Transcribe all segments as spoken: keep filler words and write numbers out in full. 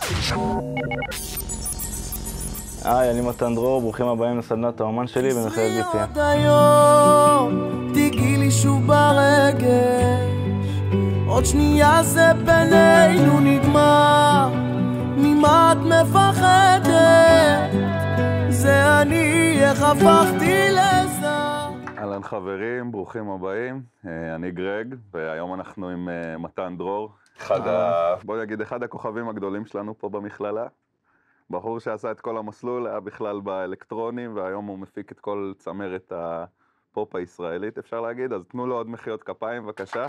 היי, אני מתן דרור, ברוכים הבאים לסדנת האומן שלי במכללת בי סי אם. עוד היום, תיגעי לי שוב ברגש, עוד שנייה זה בינינו נגמר, ממה את מפחדת? זה אני, איך הפכתי לזר. אהלן חברים, ברוכים הבאים, אני גרג, והיום אנחנו עם מתן דרור. אחד ה... בוא נגיד, אחד הכוכבים הגדולים שלנו פה במכללה. בחור שעשה את כל המסלול, היה בכלל באלקטרונים, והיום הוא מפיק את כל צמרת הפופ הישראלית, אפשר להגיד. אז תנו לו עוד מחיאות כפיים, בבקשה.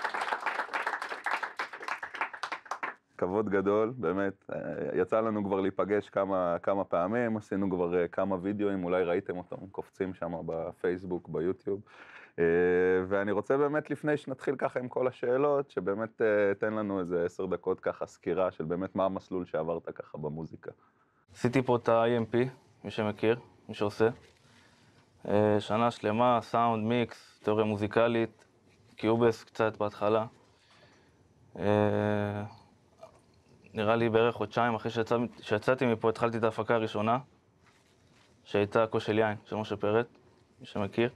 כבוד גדול, באמת. יצא לנו כבר להיפגש כמה, כמה פעמים, עשינו כבר כמה וידאוים, אולי ראיתם אותם, קופצים שם בפייסבוק, ביוטיוב. ואני רוצה באמת לפני שנתחיל ככה עם כל השאלות, שבאמת תן לנו איזה עשר דקות ככה סקירה של באמת מה המסלול שעברת ככה במוזיקה. עשיתי פה את ה-איי אם פי, מי שמכיר, מי שעושה. שנה שלמה, סאונד, מיקס, תיאוריה מוזיקלית, קיובס קצת בהתחלה. נראה לי בערך חודשיים אחרי שיצא, שיצאתי מפה, התחלתי את ההפקה הראשונה, שהייתה כושל יין, של משה פרט, מי שמכיר.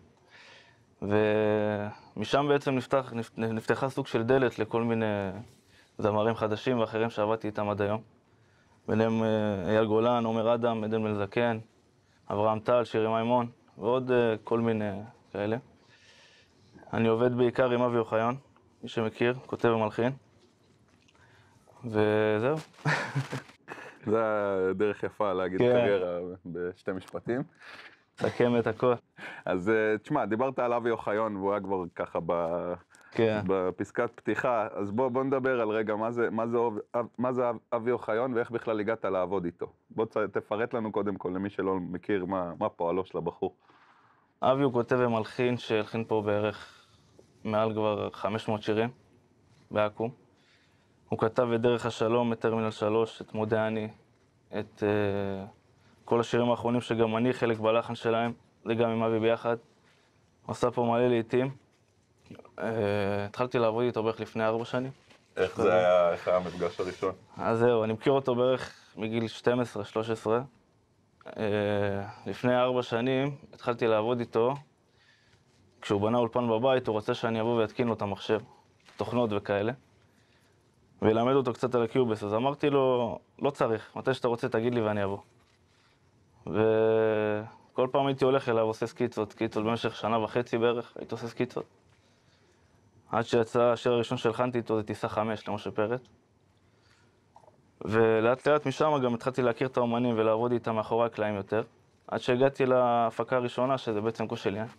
ומשם בעצם נפתח, נפתחה סוג של דלת לכל מיני זמרים חדשים ואחרים שעבדתי איתם עד היום. ביניהם אייל גולן, עומר אדם, עדן בן זקן, אברהם טל, שירי מימון, ועוד כל מיני כאלה. אני עובד בעיקר עם אבי אוחיון, מי שמכיר, כותב ומלחין. וזהו. זה דרך יפה להגיד קריירה בשתי משפטים. תסכם את הכל. אז תשמע, דיברת על אבי אוחיון, והוא היה כבר ככה בפסקת פתיחה, אז בוא, בוא נדבר על רגע מה זה, מה זה, מה זה אבי אוחיון ואיך בכלל הגעת לעבוד איתו. בוא תפרט לנו קודם כל, למי שלא מכיר, מה, מה פועלו של הבחור. אבי הוא כותב ומלחין, שהלחין פה בערך מעל כבר חמש מאות שירים בעכו. הוא כתב את דרך השלום, את טרמינל שלוש, את מודה אני, את... Uh... כל השירים האחרונים שגם אני חלק בלחן שלהם, זה גם עם אבי ביחד. הוא עשה פה מלא לעיתים. התחלתי לעבוד איתו בערך לפני ארבע שנים. איך זה היה, איך היה המפגש הראשון? אז זהו, אני מכיר אותו בערך מגיל שתים עשרה שלוש עשרה. לפני ארבע שנים התחלתי לעבוד איתו. כשהוא בנה אולפן בבית, הוא רצה שאני אבוא ויתקין לו את המחשב, תוכנות וכאלה. וילמד אותו קצת על הקיובס, אז אמרתי לו, לא צריך, מתי שאתה רוצה תגיד לי ואני אבוא. וכל פעם הייתי הולך אליו, עושה סקיצות, סקיצות במשך שנה וחצי בערך, הייתי עושה סקיצות. עד שיצא השיר הראשון שהלחנתי איתו, זה טיסה חמש למשה פרט. ולאט לאט משם גם התחלתי להכיר את האומנים ולעבוד איתם מאחורי הקלעים יותר, עד שהגעתי להפקה הראשונה, שזה בעצם כושל יין.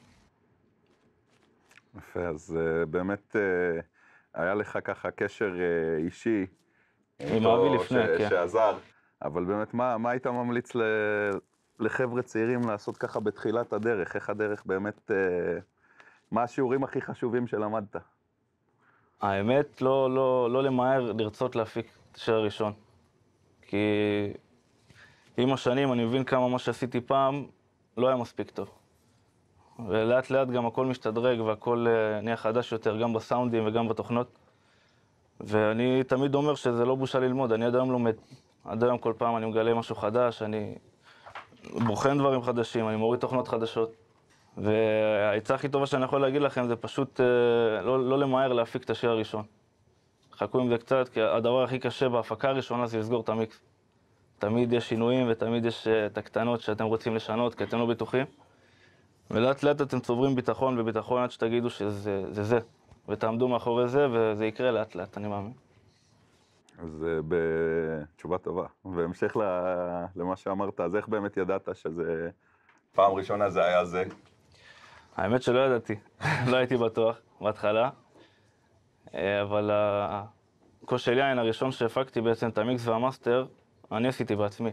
יפה, אז uh, באמת uh, היה לך ככה קשר uh, אישי עם אבי לפני, ש- כן. שעזר, אבל באמת מה, מה היית ממליץ ל... לחבר'ה צעירים לעשות ככה בתחילת הדרך? איך הדרך באמת, אה, מה השיעורים הכי חשובים שלמדת? האמת, לא, לא, לא למהר לרצות להפיק את השיר הראשון. כי עם השנים אני מבין כמה מה שעשיתי פעם לא היה מספיק טוב. ולאט לאט גם הכל משתדרג והכל אה, נהיה חדש יותר, גם בסאונדים וגם בתוכנות. ואני תמיד אומר שזה לא בושה ללמוד, אני עד היום לומד. עד היום כל פעם אני מגלה משהו חדש, אני בוחן דברים חדשים, אני מוריד תוכנות חדשות. והעצה הכי טובה שאני יכול להגיד לכם זה פשוט אה, לא, לא למהר להפיק את השיר הראשון. חכו עם זה קצת, כי הדבר הכי קשה בהפקה הראשונה זה לסגור את המיקס. תמיד יש שינויים ותמיד יש uh, את הקטנות שאתם רוצים לשנות, כי אתם לא בטוחים. ולאט לאט אתם צוברים ביטחון וביטחון עד שתגידו שזה זה, זה. ותעמדו מאחורי זה וזה יקרה לאט לאט, אני מאמין. אז בתשובה טובה. והמשך למה שאמרת, אז איך באמת ידעת שזה פעם ראשונה זה היה זה? האמת שלא ידעתי, לא הייתי בטוח בהתחלה, אבל הכושל יין הראשון שהפקתי בעצם את המיקס והמאסטר, אני עשיתי בעצמי.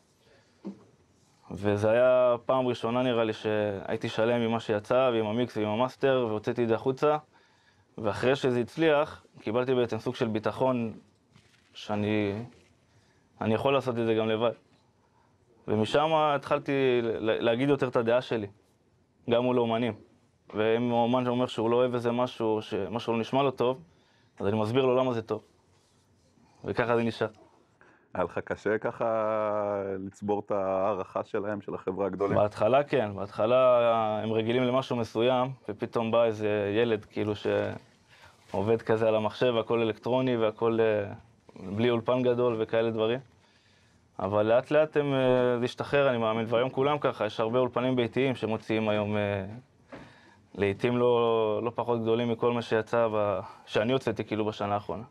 וזה היה פעם ראשונה נראה לי שהייתי שלם עם מה שיצא ועם המיקס ועם המאסטר והוצאתי את זה החוצה, ואחרי שזה הצליח קיבלתי בעצם סוג של ביטחון שאני אני יכול לעשות את זה גם לבד. ומשם התחלתי להגיד יותר את הדעה שלי, גם מול אומנים. ואם אומן שאומר שהוא לא אוהב איזה משהו, שמשהו לא נשמע לו טוב, אז אני מסביר לו למה זה טוב. וככה זה נשאר. היה לך קשה ככה לצבור את הערכה שלהם, של החברה הגדולים? בהתחלה כן, בהתחלה הם רגילים למשהו מסוים, ופתאום בא איזה ילד כאילו שעובד כזה על המחשב, הכל אלקטרוני והכל אה, בלי אולפן גדול וכאלה דברים. אבל לאט לאט הם, אה, זה השתחרר, אני מאמין, והיום כולם ככה, יש הרבה אולפנים ביתיים שמוציאים היום אה, לעתים לא, לא פחות גדולים מכל מה שיצא, ב... שאני הוצאתי כאילו בשנה האחרונה.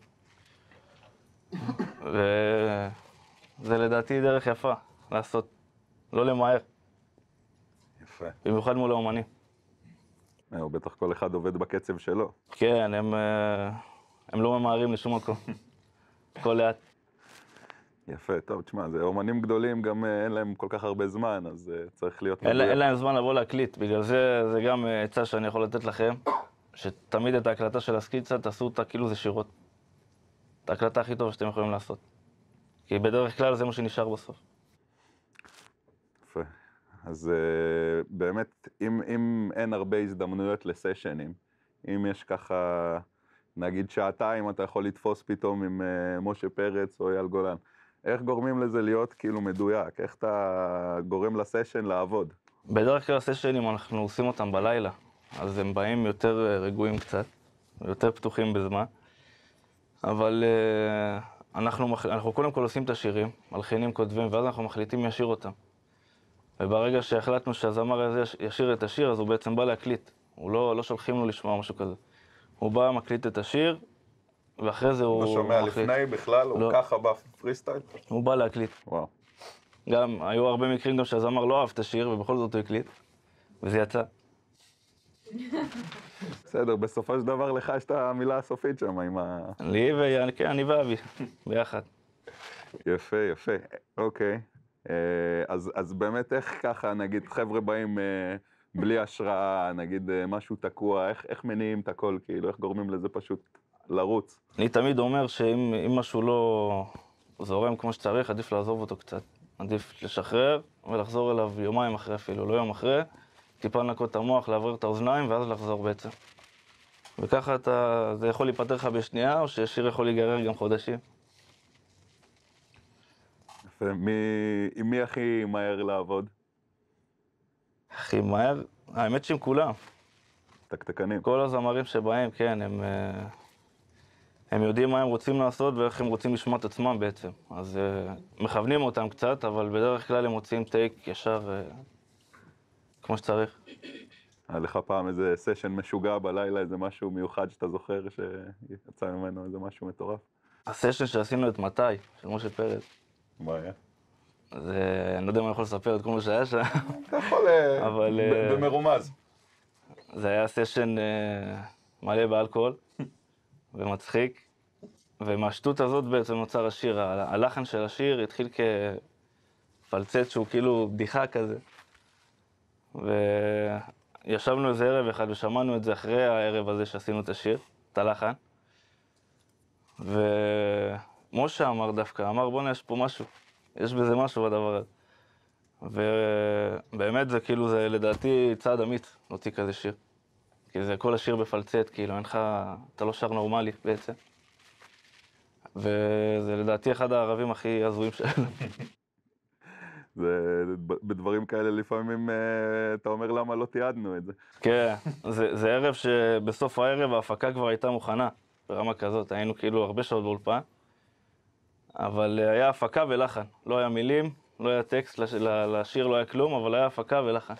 וזה לדעתי דרך יפה, לעשות, לא למהר, יפה. במיוחד מול האומנים. אה, בטח כל אחד עובד בקצב שלו. כן, הם, אה, הם לא ממהרים לשום מקום, הכל לאט. יפה, טוב, תשמע, זה אומנים גדולים, גם אה, אין להם כל כך הרבה זמן, אז אה, צריך להיות אין, לה- מדויק. אין להם זמן לבוא להקליט, בגלל זה זה גם אה, עצה שאני יכול לתת לכם, שתמיד את ההקלטה של הסקיצה תעשו אותה כאילו זה שירות. את ההקלטה הכי טובה שאתם יכולים לעשות. כי בדרך כלל זה מה שנשאר בסוף. יפה. אז uh, באמת, אם, אם אין הרבה הזדמנויות לסשנים, אם יש ככה, נגיד שעתיים, אתה יכול לתפוס פתאום עם uh, משה פרץ או אייל גולן. איך גורמים לזה להיות כאילו מדויק? איך אתה גורם לסשן לעבוד? בדרך כלל הסשנים אנחנו עושים אותם בלילה, אז הם באים יותר אה, רגועים קצת, יותר פתוחים בזמן. אבל אה, אנחנו, מח- אנחנו קודם כל עושים את השירים, מלחינים, כותבים, ואז אנחנו מחליטים מי ישיר אותם. וברגע שהחלטנו שהזמר הזה יש- ישיר את השיר, אז הוא בעצם בא להקליט. הוא לא, לא שולחים לו לשמוע משהו כזה. הוא בא, מקליט את השיר, ואחרי זה הוא הוא שומע מחליט. לפני בכלל, הוא לא. ככה בפרי סטייל? הוא בא להקליט. וואו. גם, היו הרבה מקרים גם שהזמר לא אהב את השיר, ובכל זאת הוא הקליט, וזה יצא. בסדר, בסופו של דבר לך יש את המילה הסופית שם עם ה... לי ו... כן, אני ואבי, ביחד. יפה, יפה, אוקיי. אה, אז, אז באמת איך ככה, נגיד, חבר'ה באים אה, בלי השראה, נגיד אה, משהו תקוע, איך, איך מניעים את הכל, כאילו, איך גורמים לזה פשוט לרוץ? אני תמיד אומר שאם אם משהו לא זורם כמו שצריך, עדיף לעזוב אותו קצת. עדיף לשחרר ולחזור אליו יומיים אחרי אפילו, לא יום אחרי, טיפה לנקות את המוח, לעבר את האוזניים ואז לחזור בעצם. וככה אתה, זה יכול להיפטר לך בשנייה, או ששיר יכול להיגרר גם חודשים. יפה, מי, עם מי הכי מהר לעבוד? הכי מהר, האמת שעם כולם. תקתקנים. כל הזמרים שבהם, כן, הם, אה, הם יודעים מה הם רוצים לעשות ואיך הם רוצים לשמוע את עצמם בעצם. אז אה, מכוונים אותם קצת, אבל בדרך כלל הם מוצאים טייק ישר אה, כמו שצריך. היה לך פעם איזה סשן משוגע בלילה, איזה משהו מיוחד שאתה זוכר שיצא ממנו איזה משהו מטורף? הסשן שעשינו את מתי, של משה פרץ, מה היה? זה, אני לא יודע אם אני יכול לספר את כל מה שהיה שם, אתה יכול אה, אבל, ב- אה, במרומז. זה היה סשן אה, מלא באלכוהול ומצחיק, ומהשטות הזאת בעצם נוצר השיר. ה- הלחן של השיר התחיל כפלצט שהוא כאילו בדיחה כזה. וישבנו איזה ערב אחד ושמענו את זה אחרי הערב הזה שעשינו את השיר, את הלחן. ומשה אמר דווקא, אמר בוא'נה יש פה משהו, יש בזה משהו בדבר הזה. ובאמת זה כאילו, זה לדעתי צעד אמיץ להוציא כזה שיר. כי זה כל השיר בפלצט, כאילו אין לך, אתה לא שר נורמלי בעצם. וזה לדעתי אחד הערבים הכי הזויים שלנו. זה, בדברים כאלה לפעמים אה, אתה אומר למה לא תיעדנו את זה. כן, זה, זה ערב שבסוף הערב ההפקה כבר הייתה מוכנה, ברמה כזאת, היינו כאילו הרבה שעות באולפן, אבל היה הפקה ולחן, לא היה מילים, לא היה טקסט, לש, לשיר לא היה כלום, אבל היה הפקה ולחן.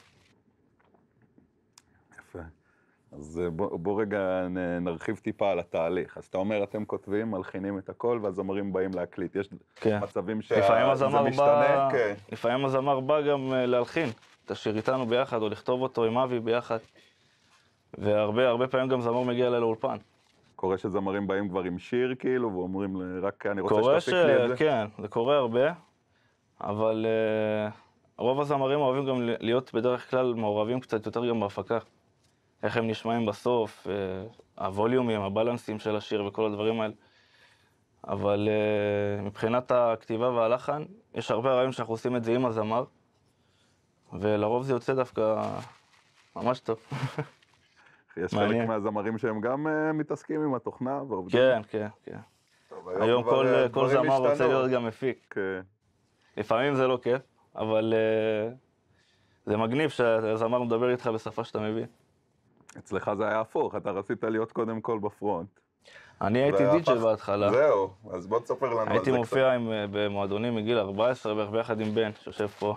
יפה. אז אה, בוא, בוא רגע נ- נרחיב טיפה על התהליך. אז אתה אומר, אתם כותבים, מלחינים את הכל, והזמרים באים להקליט. יש כן. מצבים לפעמים שזה הזמר משתנה? בא, כן. לפעמים הזמר בא גם אה, להלחין את השיר איתנו ביחד, או לכתוב אותו עם אבי ביחד. והרבה, הרבה פעמים גם זמר מגיע אליי לאולפן. קורה שזמרים באים כבר עם שיר, כאילו, ואומרים, לי, רק אני רוצה קורה ש... שתפיק לי את זה? כן, זה קורה הרבה, אבל uh, רוב הזמרים אוהבים גם להיות בדרך כלל מעורבים קצת יותר גם בהפקה. איך הם נשמעים בסוף, uh, הווליומים, הבלנסים של השיר וכל הדברים האלה. אבל uh, מבחינת הכתיבה והלחן, יש הרבה רעיון שאנחנו עושים את זה עם הזמר, ולרוב זה יוצא דווקא ממש טוב. יש מעניין. חלק מהזמרים שהם גם uh, מתעסקים עם התוכנה ועובדים. כן, כן, כן. טוב, היום כבר, כל, אה, כל דברים זמר רוצה השתנו. להיות גם מפיק. כן. לפעמים זה לא כיף, אבל uh, זה מגניב שהזמר מדבר איתך בשפה שאתה מבין. אצלך זה היה הפוך, אתה רצית להיות קודם כל בפרונט. אני הייתי והפך- די-ג'יי בהתחלה. זהו, אז בוא תספר לנו על זה קצת. הייתי מופיע עם, uh, במועדונים מגיל ארבע עשרה בערך ביחד עם בן, שיושב פה.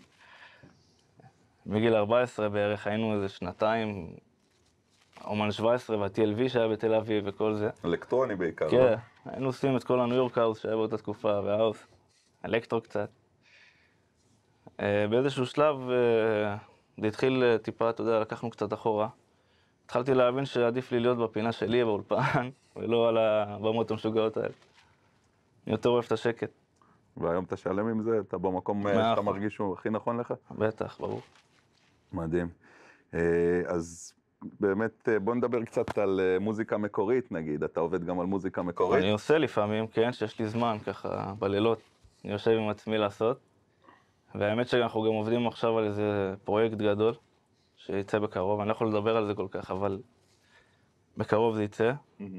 מגיל ארבע עשרה בערך היינו איזה שנתיים, אומן שבע עשרה וה-טי אל וי שהיה בתל אביב וכל זה. אלקטרוני בעיקר. כן, היינו עושים את כל הניו יורק האוס שהיה באותה תקופה, והאוס, אלקטרו קצת. אה, באיזשהו שלב אה, זה התחיל אה, טיפה, אתה יודע, לקחנו קצת אחורה. התחלתי להבין שעדיף לי להיות בפינה שלי באולפן, ולא על הבמות המשוגעות האלה. אני יותר אוהב את השקט. והיום אתה שלם עם זה? אתה במקום אה, מאה שאתה אחוז. מרגיש שהוא הכי נכון לך? בטח, ברור. מדהים. אה, אז באמת, אה, בוא נדבר קצת על אה, מוזיקה מקורית, נגיד. אתה עובד גם על מוזיקה מקורית? אני עושה לפעמים, כן, שיש לי זמן, ככה, בלילות. אני יושב עם עצמי לעשות. והאמת שאנחנו גם עובדים עכשיו על איזה פרויקט גדול, שיצא בקרוב. אני לא יכול לדבר על זה כל כך, אבל בקרוב זה יצא.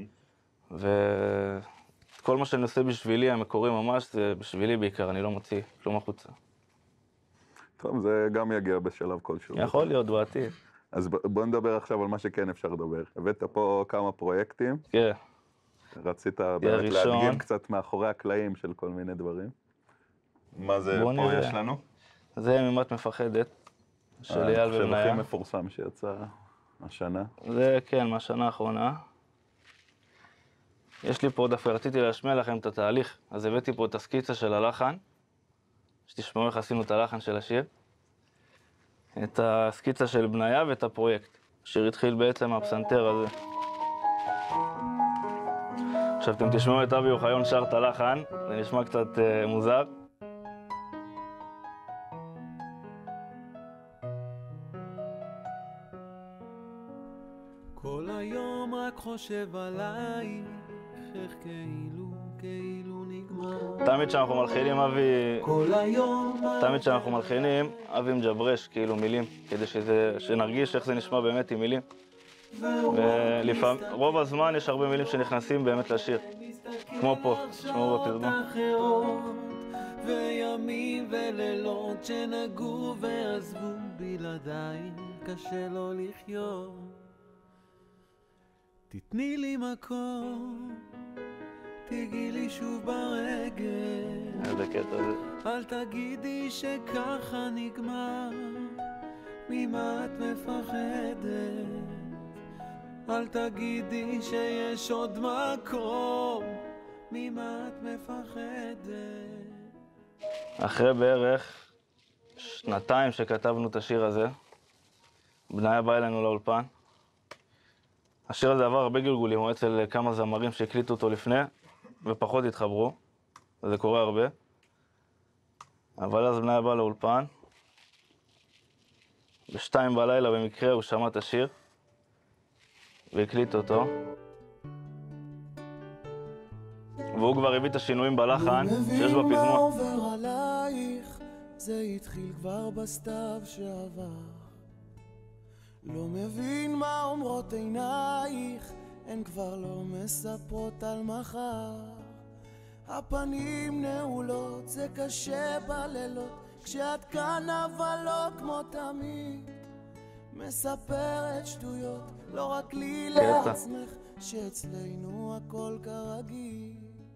וכל מה שאני עושה בשבילי, המקורי ממש, זה בשבילי בעיקר, אני לא מוציא כלום החוצה. טוב, זה גם יגיע בשלב כלשהו. יכול להיות בעתיד. אז ב- בוא נדבר עכשיו על מה שכן אפשר לדבר. הבאת פה כמה פרויקטים, כן, רצית באמת ראשון. להדגים קצת מאחורי הקלעים של כל מיני דברים. מה זה בוא פה נראה. יש לנו? זה ממה את מפחדת, של אה, אייל אני חושב ובניה. הכי מפורסם שיצא השנה. זה כן, מהשנה האחרונה. יש לי פה, דווקא רציתי להשמיע לכם את התהליך, אז הבאתי פה את הסקיצה של הלחן, שתשמעו איך עשינו את הלחן של השיר. את הסקיצה של בניה ואת הפרויקט. השיר התחיל בעצם מהפסנתר הזה. עכשיו אתם תשמעו את אבי אוחיון שר את הלחן, זה נשמע קצת uh, מוזר. כל היום רק חושב עלייך, איך כאילו, כאילו נגמר. תמיד כשאנחנו מלחינים, אבי... כל היום תמיד כשאנחנו מלחינים, אבי מג'ברש כאילו מילים, כדי שזה, שנרגיש איך זה נשמע באמת עם מילים. ולפעמים, רוב הזמן יש הרבה מילים שנכנסים באמת לשיר. כמו פה, תשמעו בפזמון. וימים ולילות שנגעו ועזבו בלעדיי, קשה לא לחיות. תתני לי מקום, תגיעי לי שוב ברגל. איזה קטע זה. אל תגידי שככה נגמר, ממה את מפחדת? אל תגידי שיש עוד מקום, ממה את מפחדת? אחרי בערך שנתיים שכתבנו את השיר הזה, בניה בא אלינו לאולפן. השיר הזה עבר הרבה גלגולים, הוא אצל כמה זמרים שהקליטו אותו לפני, ופחות התחברו, וזה קורה הרבה. אבל אז בניה בא לאולפן, בשתיים בלילה במקרה הוא שמע את השיר, והקליט אותו. והוא כבר הביא את השינויים בלחן שיש בפזמון. לא מבין מה עובר עלייך, זה התחיל כבר בסתיו שעבר. לא מבין מה אומרות עינייך, הן כבר לא מספרות על מחר. הפנים נעולות, זה קשה בלילות, כשאת כאן אבל לא כמו תמיד. מספרת שטויות, לא רק לי קטע. לעצמך, שאצלנו הכל כרגיל.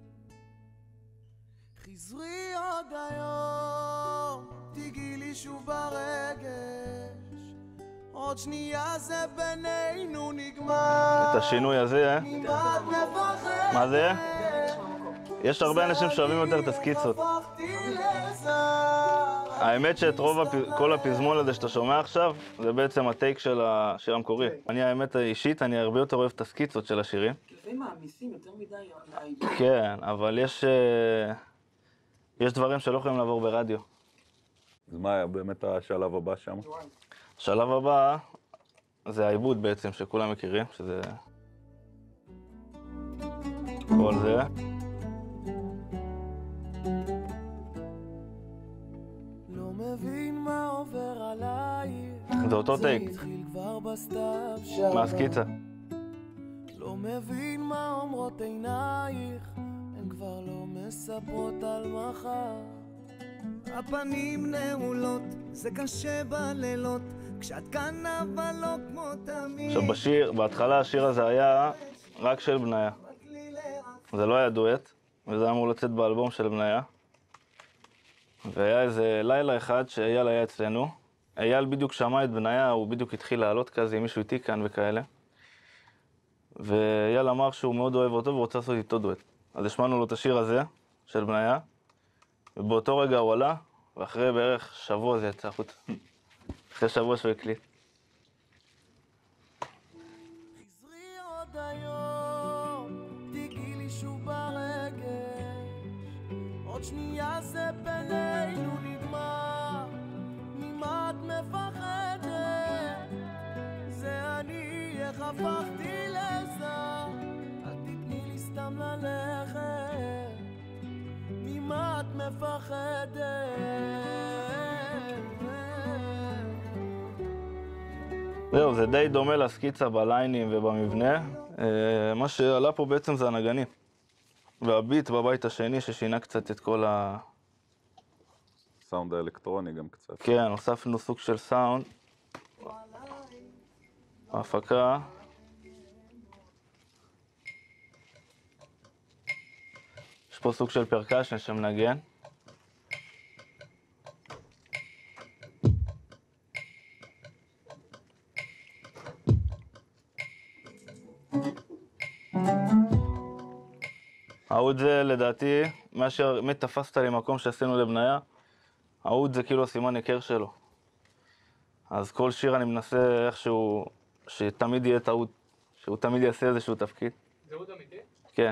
חזרי עוד היום, תגיעי לי שוב ברגש, עוד שנייה זה בינינו נגמר. את השינוי הזה, ממה את מפחדת? מה זה? יש הרבה אנשים שאוהבים יותר את הסקיצות. הפכתי לזר. האמת שאת רוב הפ... כל הפזמון הזה שאתה שומע עכשיו, זה בעצם הטייק של השיר המקורי. אני האמת האישית, אני הרבה יותר אוהב את הסקיצות של השירים. לפעמים מעמיסים יותר מדי לעידוד. כן, אבל יש, אה, יש דברים שלא יכולים לעבור ברדיו. אז מה היה באמת השלב הבא שם? השלב הבא זה העיבוד בעצם, שכולם מכירים, שזה... כל זה. לא מבין מה עובר עלייך, זה אותו טייק, זה התחיל כבר בסתיו שעבר. מהסקיצה. לא מבין מה אומרות עינייך, כבר לא מספרות על מחר. הפנים נעולות, זה קשה בלילות, כשאת כאן אבל לא כמו תמיד. עכשיו בשיר, בהתחלה השיר הזה היה רק של בניה. זה לא היה דואט, וזה היה אמור לצאת באלבום של בניה. והיה איזה לילה אחד שאייל היה אצלנו. אייל בדיוק שמע את בניה, הוא בדיוק התחיל לעלות כזה עם מישהו איתי כאן וכאלה. ואייל אמר שהוא מאוד אוהב אותו ורוצה לעשות איתו דואט. אז השמענו לו את השיר הזה של בניה, ובאותו רגע הוא עלה, ואחרי בערך שבוע זה יצא החוצה. אחרי שבוע שהוא הקליט. חזרי עוד היום, תגיעי לי שוב ברגש, עוד שנייה זה בינינו נגמר, ממה את מפחדת? זה אני, איך הפכתי לזר, אל תתני לי סתם ללכת, ממה את מפחדת? זהו, זה די דומה לסקיצה בליינים ובמבנה. מה שעלה פה בעצם זה הנגנים. והביט בבית השני ששינה קצת את כל ה... סאונד האלקטרוני גם קצת. כן, הוספנו סוג של סאונד. ההפקה. יש פה סוג של פרקשן שמנגן. העוד זה לדעתי, מי תפסת לי מקום שעשינו לבניה, העוד זה כאילו הסימן היכר שלו. אז כל שיר אני מנסה איכשהו, שתמיד יהיה את העוד, שהוא תמיד יעשה איזשהו תפקיד. זה עוד אמיתי? כן.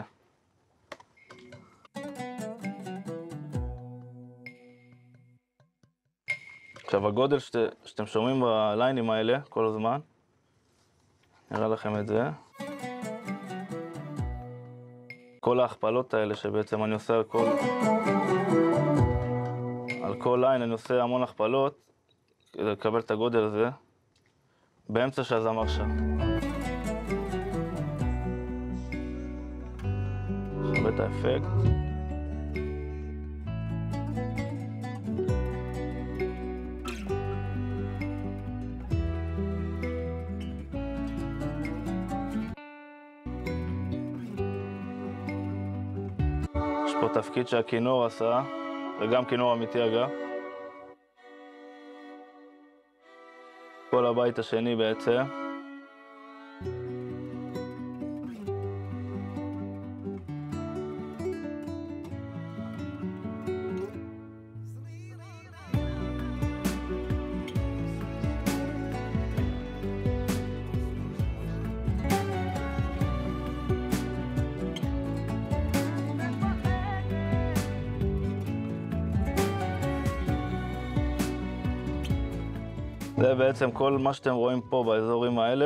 עכשיו הגודל שת, שאתם שומעים בליינים האלה כל הזמן, נראה לכם את זה. כל ההכפלות האלה שבעצם אני עושה על כל... על כל ליין אני עושה המון הכפלות כדי לקבל את הגודל הזה באמצע שהזמר שם. חווה את האפקט. יש פה תפקיד שהכינור עשה, וגם כינור אמיתי אגב. כל הבית השני בעצם. זה בעצם כל מה שאתם רואים פה באזורים האלה,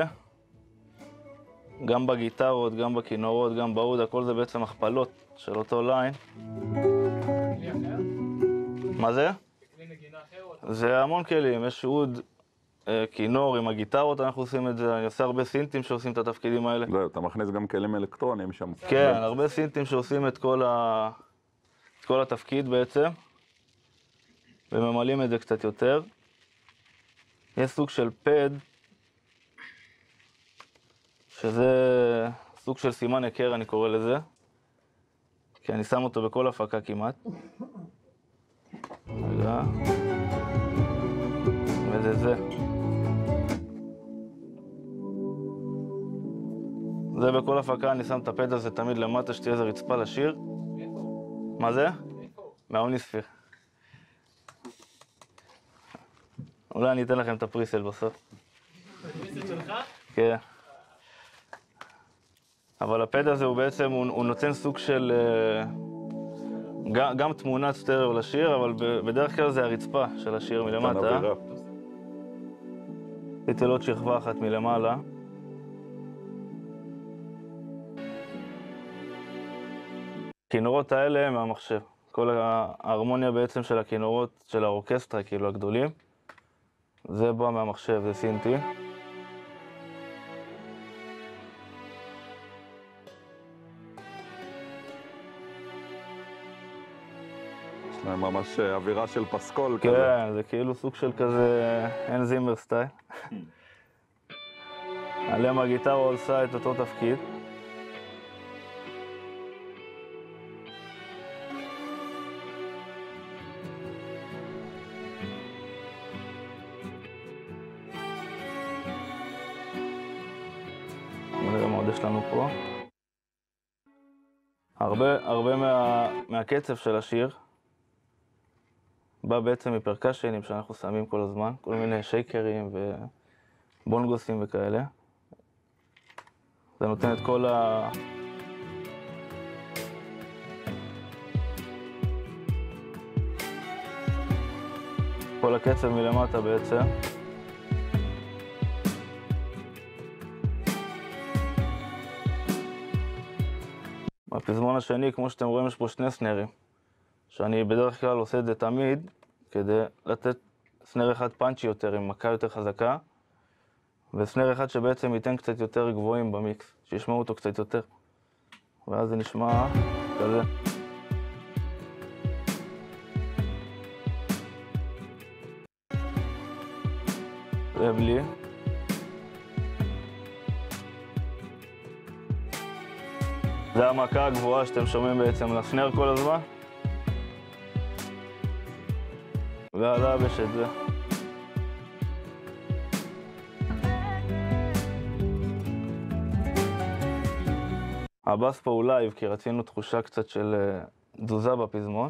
גם בגיטרות, גם בכינורות, גם בעוד, הכל זה בעצם הכפלות של אותו ליין. כלי אחר? מה זה? כלי נגינה אחר? זה המון כלים, יש עוד כינור עם הגיטרות, אנחנו עושים את זה, אני עושה הרבה סינטים שעושים את התפקידים האלה. זהו, אתה מכניס גם כלים אלקטרוניים שם. כן, הרבה סינטים שעושים את כל, ה... את כל התפקיד בעצם, וממלאים את זה קצת יותר. יש סוג של פד, שזה סוג של סימן היכר אני קורא לזה, כי אני שם אותו בכל הפקה כמעט. רגע. וזה זה. זה בכל הפקה אני שם את הפד הזה תמיד למטה, שתהיה איזה רצפה לשיר. איפה? מה זה? איפה? מהאומניספיר. אולי אני אתן לכם את הפריסל בסוף. הפריסל שלך? כן. אבל הפד הזה הוא בעצם, הוא, הוא נותן סוג של... גם, גם תמונת סטריאו לשיר, אבל בדרך כלל זה הרצפה של השיר מלמטה. עשיתי לו עוד שכבה אחת מלמעלה. הכינורות האלה הם מהמחשב. כל ההרמוניה בעצם של הכינורות של האורקסטרה, כאילו הגדולים, זה בא מהמחשב, זה סינטי. זה ממש אווירה של פסקול כזה. כן, זה כאילו סוג של כזה אין זימר סטייל. עליהם הגיטרה עושה את אותו תפקיד. נראה מה עוד יש לנו פה. הרבה, הרבה מה, מהקצב של השיר בא בעצם מפרקשנים שאנחנו שמים כל הזמן, כל מיני שייקרים ובונגוסים וכאלה. זה נותן את כל ה... כל הקצב מלמטה בעצם. בפזמון השני, כמו שאתם רואים, יש פה שני סנרים, שאני בדרך כלל עושה את זה תמיד כדי לתת סנר אחד פאנצ'י יותר, עם מכה יותר חזקה, וסנר אחד שבעצם ייתן קצת יותר גבוהים במיקס, שישמעו אותו קצת יותר. ואז זה נשמע כזה. זה בלי. זה המכה הגבוהה שאתם שומעים בעצם לסנר כל הזמן. ועליו יש את זה. הבאס פה הוא לייב, כי רצינו תחושה קצת של תזוזה בפזמון.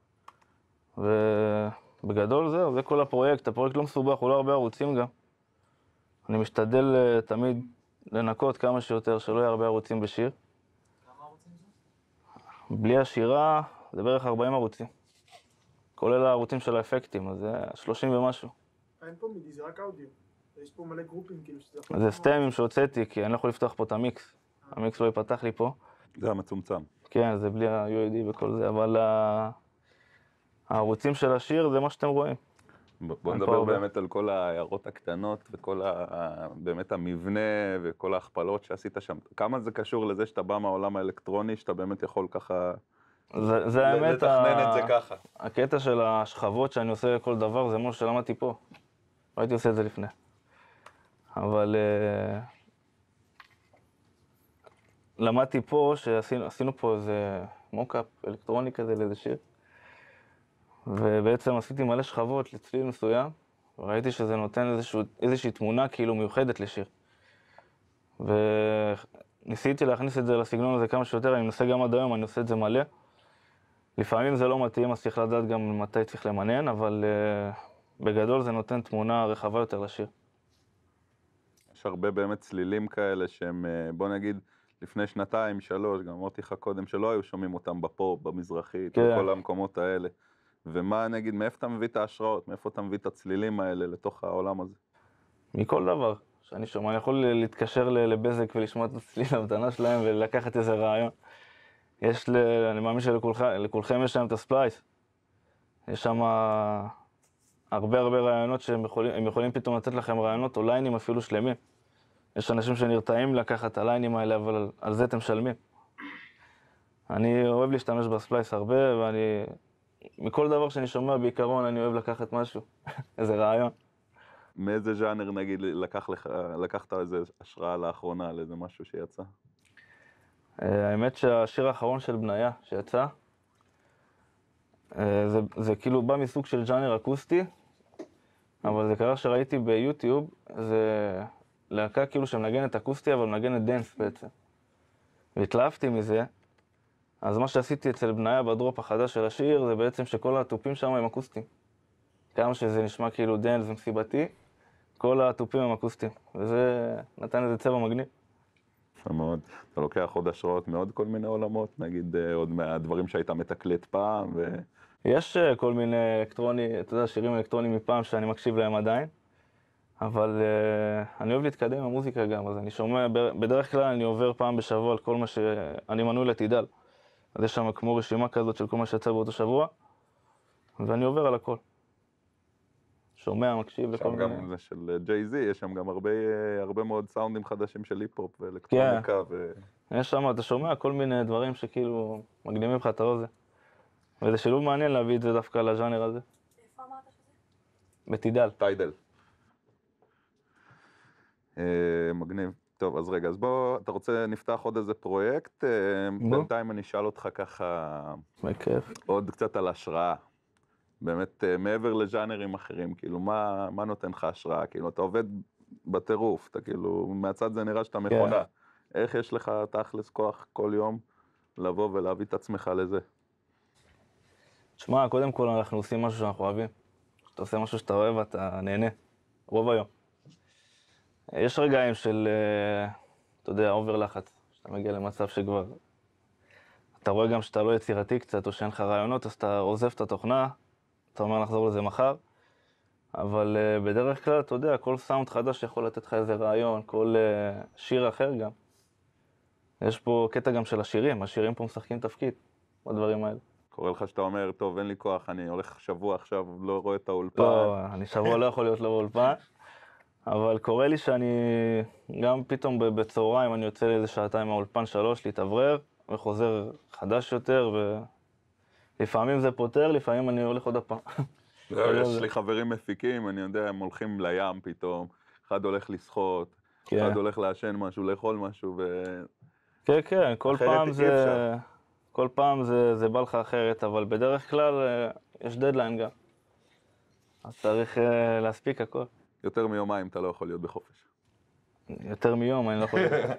ובגדול זהו, זה כל הפרויקט. הפרויקט לא מסובך, הוא לא הרבה ערוצים גם. אני משתדל תמיד לנקות כמה שיותר, שלא יהיה הרבה ערוצים בשיר. כמה ערוצים זה? בלי השירה זה בערך ארבעים ערוצים. כולל הערוצים של האפקטים, אז זה שלושים ומשהו. אין פה מידי, זה רק אודיו. יש פה מלא גרופים, כאילו שזה יכול... זה סטמים שהוצאתי, כי אני לא יכול לפתוח פה את המיקס. המיקס לא ייפתח לי פה. זה המצומצם. כן, זה בלי ה-יו איי די וכל זה, אבל הערוצים של השיר זה מה שאתם רואים. בוא נדבר באמת על כל ההערות הקטנות וכל ה... באמת המבנה וכל ההכפלות שעשית שם. כמה זה קשור לזה שאתה בא מהעולם האלקטרוני, שאתה באמת יכול ככה... זה, זה האמת, לתכנן ה... את זה ככה. הקטע של השכבות שאני עושה כל דבר זה משהו שלמדתי פה. לא הייתי עושה את זה לפני. אבל uh, למדתי פה שעשינו פה איזה מוקאפ אלקטרוני כזה לאיזה שיר. ובעצם עשיתי מלא שכבות לצליל מסוים. וראיתי שזה נותן איזשהו, איזושהי תמונה כאילו מיוחדת לשיר. וניסיתי להכניס את זה לסגנון הזה כמה שיותר, אני מנסה גם עד היום, אני עושה את זה מלא. לפעמים זה לא מתאים, אז צריך לדעת גם מתי צריך למנן, אבל uh, בגדול זה נותן תמונה רחבה יותר לשיר. יש הרבה באמת צלילים כאלה שהם, בוא נגיד, לפני שנתיים, שלוש, גם אמרתי לך קודם, שלא היו שומעים אותם בפופ, במזרחית, כן. בכל המקומות האלה. ומה נגיד, מאיפה אתה מביא את ההשראות, מאיפה אתה מביא את הצלילים האלה לתוך העולם הזה? מכל דבר שאני שומע, אני יכול להתקשר לבזק ולשמוע את הצליל ההמתנה שלהם ולקחת איזה רעיון. יש, ל... אני מאמין שלכולכם יש שם את הספלייס. יש שם הרבה הרבה רעיונות שהם יכולים, הם יכולים פתאום לתת לכם רעיונות או ליינים אפילו שלמים. יש אנשים שנרתעים לקחת את הליינים האלה, אבל על, על זה אתם משלמים. אני אוהב להשתמש בספלייס הרבה, ואני... מכל דבר שאני שומע בעיקרון אני אוהב לקחת משהו, איזה רעיון. מאיזה ז'אנר נגיד לקח לך, לקחת איזה השראה לאחרונה על איזה משהו שיצא? האמת שהשיר האחרון של בניה שיצא, זה, זה כאילו בא מסוג של ז'אנר אקוסטי, אבל זה קרה שראיתי ביוטיוב, זה להקה כאילו שמנגנת אקוסטי, אבל מנגנת דנס בעצם. והתלהבתי מזה, אז מה שעשיתי אצל בניה בדרופ החדש של השיר, זה בעצם שכל הטופים שם הם אקוסטיים. כמה שזה נשמע כאילו דנס ומסיבתי, כל הטופים הם אקוסטיים, וזה נתן איזה צבע מגניב. מאוד. אתה לוקח עוד השראות מעוד כל מיני עולמות, נגיד עוד מהדברים שהיית מתקלט פעם ו... יש כל מיני אלקטרוני, אתה יודע, שירים אלקטרונים מפעם שאני מקשיב להם עדיין, אבל uh, אני אוהב להתקדם עם המוזיקה גם, אז אני שומע, בדרך כלל אני עובר פעם בשבוע על כל מה שאני מנוי לתידל. אז יש שם כמו רשימה כזאת של כל מה שיצא באותו שבוע, ואני עובר על הכל. שומע, מקשיב לכל מיני. שם גם זה של ג'יי-זי, יש שם גם הרבה, הרבה מאוד סאונדים חדשים של היפ-הופ ואלקטרוניקה. כן. ו... יש שם, אתה שומע כל מיני דברים שכאילו מגנימים לך את האוזן. וזה שילוב מעניין להביא את זה דווקא לז'אנר הזה. איפה אמרת שזה? בתידל. טיידל. אה, מגניב. טוב, אז רגע, אז בוא, אתה רוצה נפתח עוד איזה פרויקט? אה, בינתיים אני אשאל אותך ככה... בכיף. עוד קצת על השראה. באמת, אה, מעבר לז'אנרים אחרים, כאילו, מה, מה נותן לך השראה? כאילו, אתה עובד בטירוף, אתה כאילו, מהצד זה נראה שאתה מכונה. איך יש לך תכלס כוח כל יום לבוא ולהביא את עצמך לזה? תשמע, קודם כל אנחנו עושים משהו שאנחנו אוהבים. כשאתה עושה משהו שאתה אוהב, אתה נהנה. רוב היום. יש רגעים של, אתה יודע, אובר לחץ. שאתה מגיע למצב שכבר... אתה רואה גם שאתה לא יצירתי קצת, או שאין לך רעיונות, אז אתה עוזב את התוכנה, אתה אומר נחזור לזה מחר. אבל בדרך כלל, אתה יודע, כל סאונד חדש יכול לתת לך איזה רעיון, כל שיר אחר גם. יש פה קטע גם של השירים, השירים פה משחקים תפקיד, בדברים האלה. קורא לך שאתה אומר, טוב, אין לי כוח, אני הולך שבוע עכשיו, לא רואה את האולפן. לא, אני שבוע לא יכול להיות לא באולפן, אבל קורה לי שאני גם פתאום בצהריים אני יוצא לאיזה שעתיים מהאולפן שלוש להתאוורר, וחוזר חדש יותר, ולפעמים זה פותר, לפעמים אני הולך עוד הפעם. יש לי חברים מפיקים, אני יודע, הם הולכים לים פתאום, אחד הולך לשחות, אחד הולך לעשן משהו, לאכול משהו, ו... כן, כן, כל פעם זה... כל פעם זה, זה בא לך אחרת, אבל בדרך כלל יש דדליין גם. אז צריך להספיק הכל. יותר מיומיים אתה לא יכול להיות בחופש. יותר מיום אני לא יכול להיות.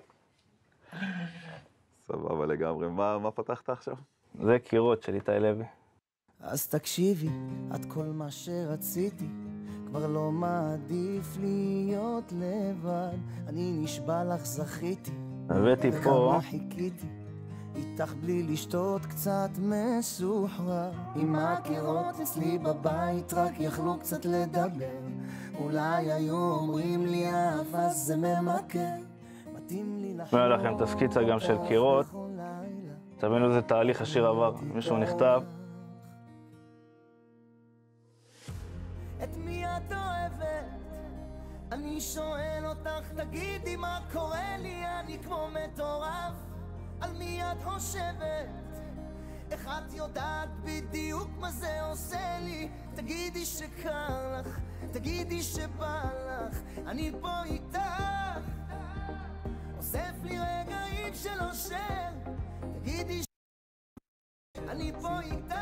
סבבה לגמרי. מה, מה פתחת עכשיו? זה קירות של איתי לוי. אז תקשיבי, את כל מה שרציתי, כבר לא מעדיף להיות לבד. אני נשבע לך זכיתי, הבאתי פה... וכמה חיכיתי. איתך בלי לשתות קצת מסוחרר. עם הקירות אצלי בבית רק יכלו קצת לדבר. אולי היו אומרים לי אהבה זה ממכר. מתאים לי לחלום. אומר לכם את הסקיצה גם של קירות. תבינו איזה תהליך השיר עבר. מישהו נכתב. את מי את אוהבת? אני שואל אותך, תגידי מה קורה לי, אני כמו מטורף. על מי את חושבת? איך את יודעת בדיוק מה זה עושה לי? תגידי שקר לך, תגידי שבא לך, אני פה איתך. אוסף לי רגעים של אושר, תגידי ש... אני פה איתך.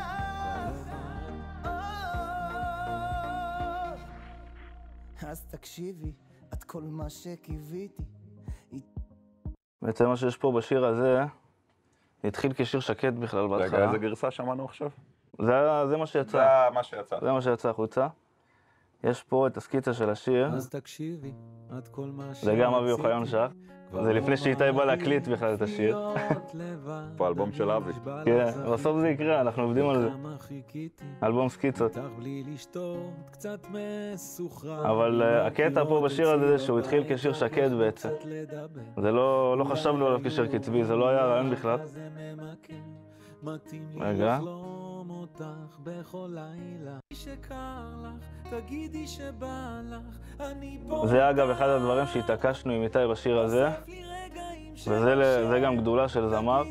אז תקשיבי, את כל מה שקיוויתי. בעצם מה שיש פה בשיר הזה, התחיל כשיר שקט בכלל בהתחלה. רגע, איזה גרסה שמענו עכשיו? זה, זה מה שיצא. זה מה שיצא. זה מה שיצא החוצה. יש פה את הסקיצה של השיר. אז תקשיבי, את כל מה זה גם אבי אוחיון שר. זה לפני שאיתי בא להקליט בכלל את השיר. פה אלבום של אבי. כן, בסוף זה יקרה, אנחנו עובדים על זה. אלבום סקיצות. אבל הקטע פה בשיר הזה זה שהוא התחיל כשיר שקט בעצם. זה לא, לא חשבנו עליו כשיר קצבי, זה לא היה רעיון בכלל. רגע. זה אגב אחד הדברים שהתעקשנו עם איתי בשיר הזה, וזה גם גדולה של זמר,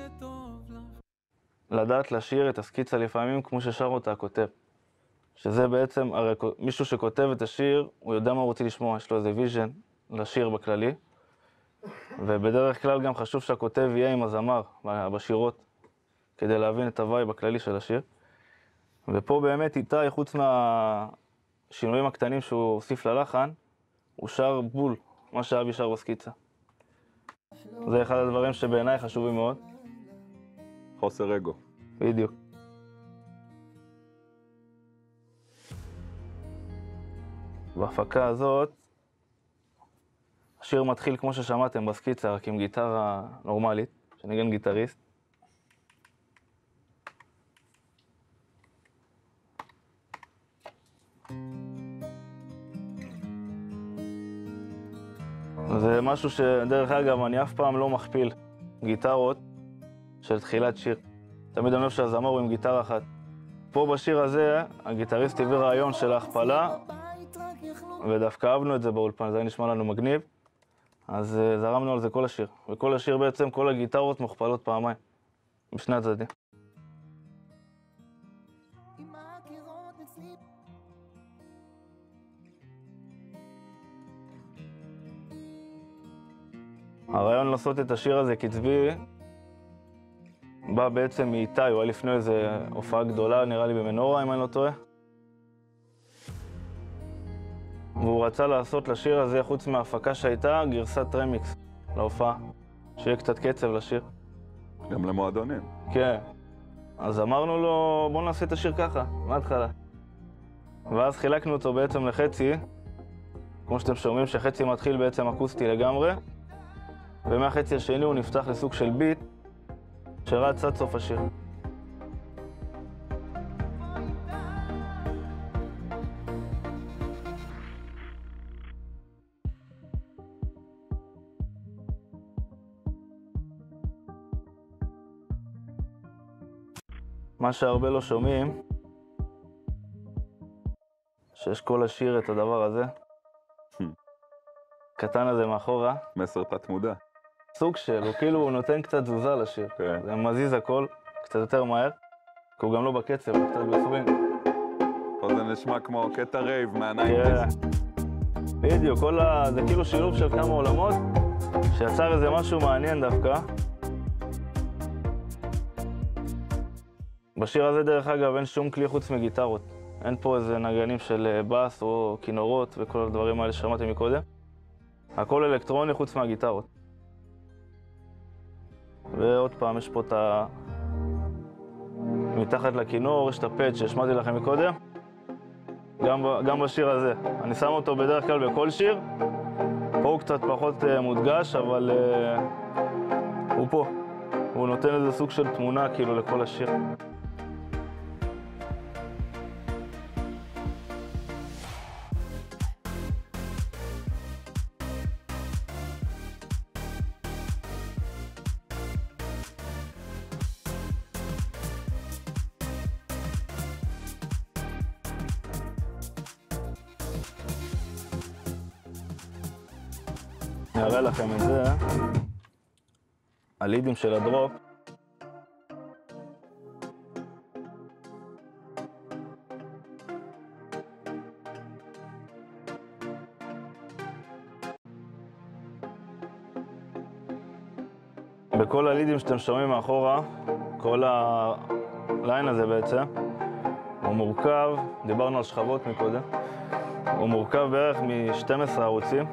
לדעת לשיר את הסקיצה לפעמים כמו ששר אותה הכותב. שזה בעצם, הרי מישהו שכותב את השיר, הוא יודע מה הוא רוצה לשמוע, יש לו איזה ויז'ן לשיר בכללי, ובדרך כלל גם חשוב שהכותב יהיה עם הזמר בשירות, כדי להבין את הווייב הכללי של השיר. ופה באמת איתי, חוץ מהשינויים הקטנים שהוא הוסיף ללחן, הוא שר בול, מה שאבי שר בסקיצה. זה אחד הדברים שבעיניי חשובים מאוד. חוסר אגו. בדיוק. בהפקה הזאת, השיר מתחיל כמו ששמעתם בסקיצה, רק עם גיטרה נורמלית, שניגן גיטריסט. זה משהו שדרך אגב אני אף פעם לא מכפיל גיטרות של תחילת שיר. תמיד אני אוהב שהזמר הוא עם גיטרה אחת. פה בשיר הזה הגיטריסט הביא רעיון של ההכפלה, ודווקא אהבנו את זה באולפן, זה היה נשמע לנו מגניב. אז זרמנו על זה כל השיר. וכל השיר בעצם, כל הגיטרות מוכפלות פעמיים, בשני הצדדים. אצלי. הרעיון לעשות את השיר הזה קצבי בא בעצם מאיתי, הוא היה לפני איזה הופעה גדולה, נראה לי במנורה, אם אני לא טועה. והוא רצה לעשות לשיר הזה, חוץ מההפקה שהייתה, גרסת רמיקס להופעה, שיהיה קצת קצב לשיר. גם למועדונים. כן. אז אמרנו לו, בוא נעשה את השיר ככה, מההתחלה. ואז חילקנו אותו בעצם לחצי, כמו שאתם שומעים שחצי מתחיל בעצם אקוסטי לגמרי, ומהחצי השני הוא נפתח לסוג של ביט, שרץ עד סוף השיר. מה שהרבה לא שומעים, שיש כל השיר את הדבר הזה, קטן הזה מאחורה. מסר תת מודע. סוג של, הוא כאילו הוא נותן קצת תזוזה לשיר. כן. זה מזיז הכל, קצת יותר מהר, כי הוא גם לא בקצב, הוא קצת בסווינג. פה זה נשמע כמו קטע רייב כן. מהניינטיז. בדיוק, כל ה... זה כאילו שילוב של כמה עולמות, שיצר איזה משהו מעניין דווקא. בשיר הזה, דרך אגב, אין שום כלי חוץ מגיטרות. אין פה איזה נגנים של בס או כינורות וכל הדברים האלה ששמעתי מקודם. הכל אלקטרוני חוץ מהגיטרות. ועוד פעם, יש פה את ה... מתחת לכינור, יש את הפד שהשמעתי לכם מקודם. גם, גם בשיר הזה. אני שם אותו בדרך כלל בכל שיר. פה הוא קצת פחות uh, מודגש, אבל uh, הוא פה. הוא נותן איזה סוג של תמונה כאילו לכל השיר. אני אראה לכם את זה, הלידים של הדרופ. בכל הלידים שאתם שומעים מאחורה, כל הליין הזה בעצם, הוא מורכב, דיברנו על שכבות מקודם, הוא מורכב בערך מ-שנים עשר ערוצים.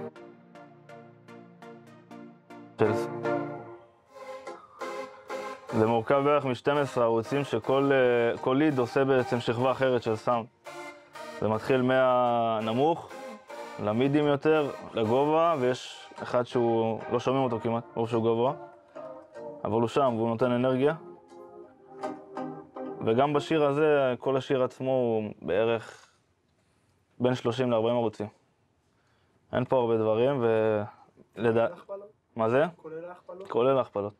זה מורכב בערך מ-שנים עשר ערוצים שכל כל ליד עושה בעצם שכבה אחרת של סאונד. זה מתחיל מהנמוך, למידים יותר, לגובה, ויש אחד שהוא לא שומעים אותו כמעט, ברור שהוא גבוה, אבל הוא שם והוא נותן אנרגיה. וגם בשיר הזה, כל השיר עצמו הוא בערך בין שלושים ל-ארבעים ערוצים. אין פה הרבה דברים, ולדע... מה זה? כולל ההכפלות? כולל ההכפלות.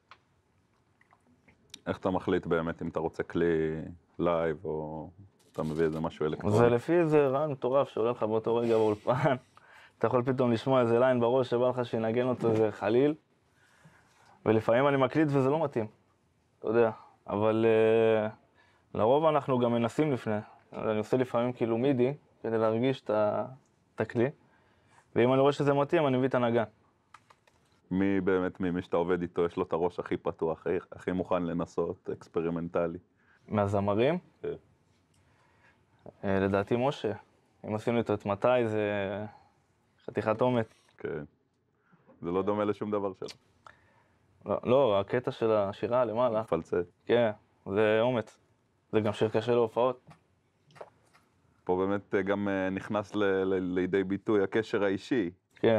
איך אתה מחליט באמת אם אתה רוצה כלי לייב או אתה מביא איזה משהו אלקטרוני? זה לפי איזה רעיון מטורף שעולה לך באותו רגע באולפן. אתה יכול פתאום לשמוע איזה ליין בראש שבא לך שינגן אותו איזה חליל. ולפעמים אני מקליט וזה לא מתאים, אתה יודע. אבל uh, לרוב אנחנו גם מנסים לפני. אני עושה לפעמים כאילו מידי כדי להרגיש את הכלי. ואם אני רואה שזה מתאים, אני מביא את הנגן. מי באמת, מי שאתה עובד איתו, יש לו את הראש הכי פתוח, הכי, הכי מוכן לנסות, אקספרימנטלי? מהזמרים? כן. Uh, לדעתי משה. אם עשינו איתו את מתי, זה חתיכת אומץ. כן. זה לא דומה לשום דבר שלו. לא, לא, הקטע של השירה למעלה. פלצט. כן, זה אומץ. זה גם שיר קשה להופעות. פה באמת גם נכנס ל- ל- לידי ביטוי הקשר האישי. כן.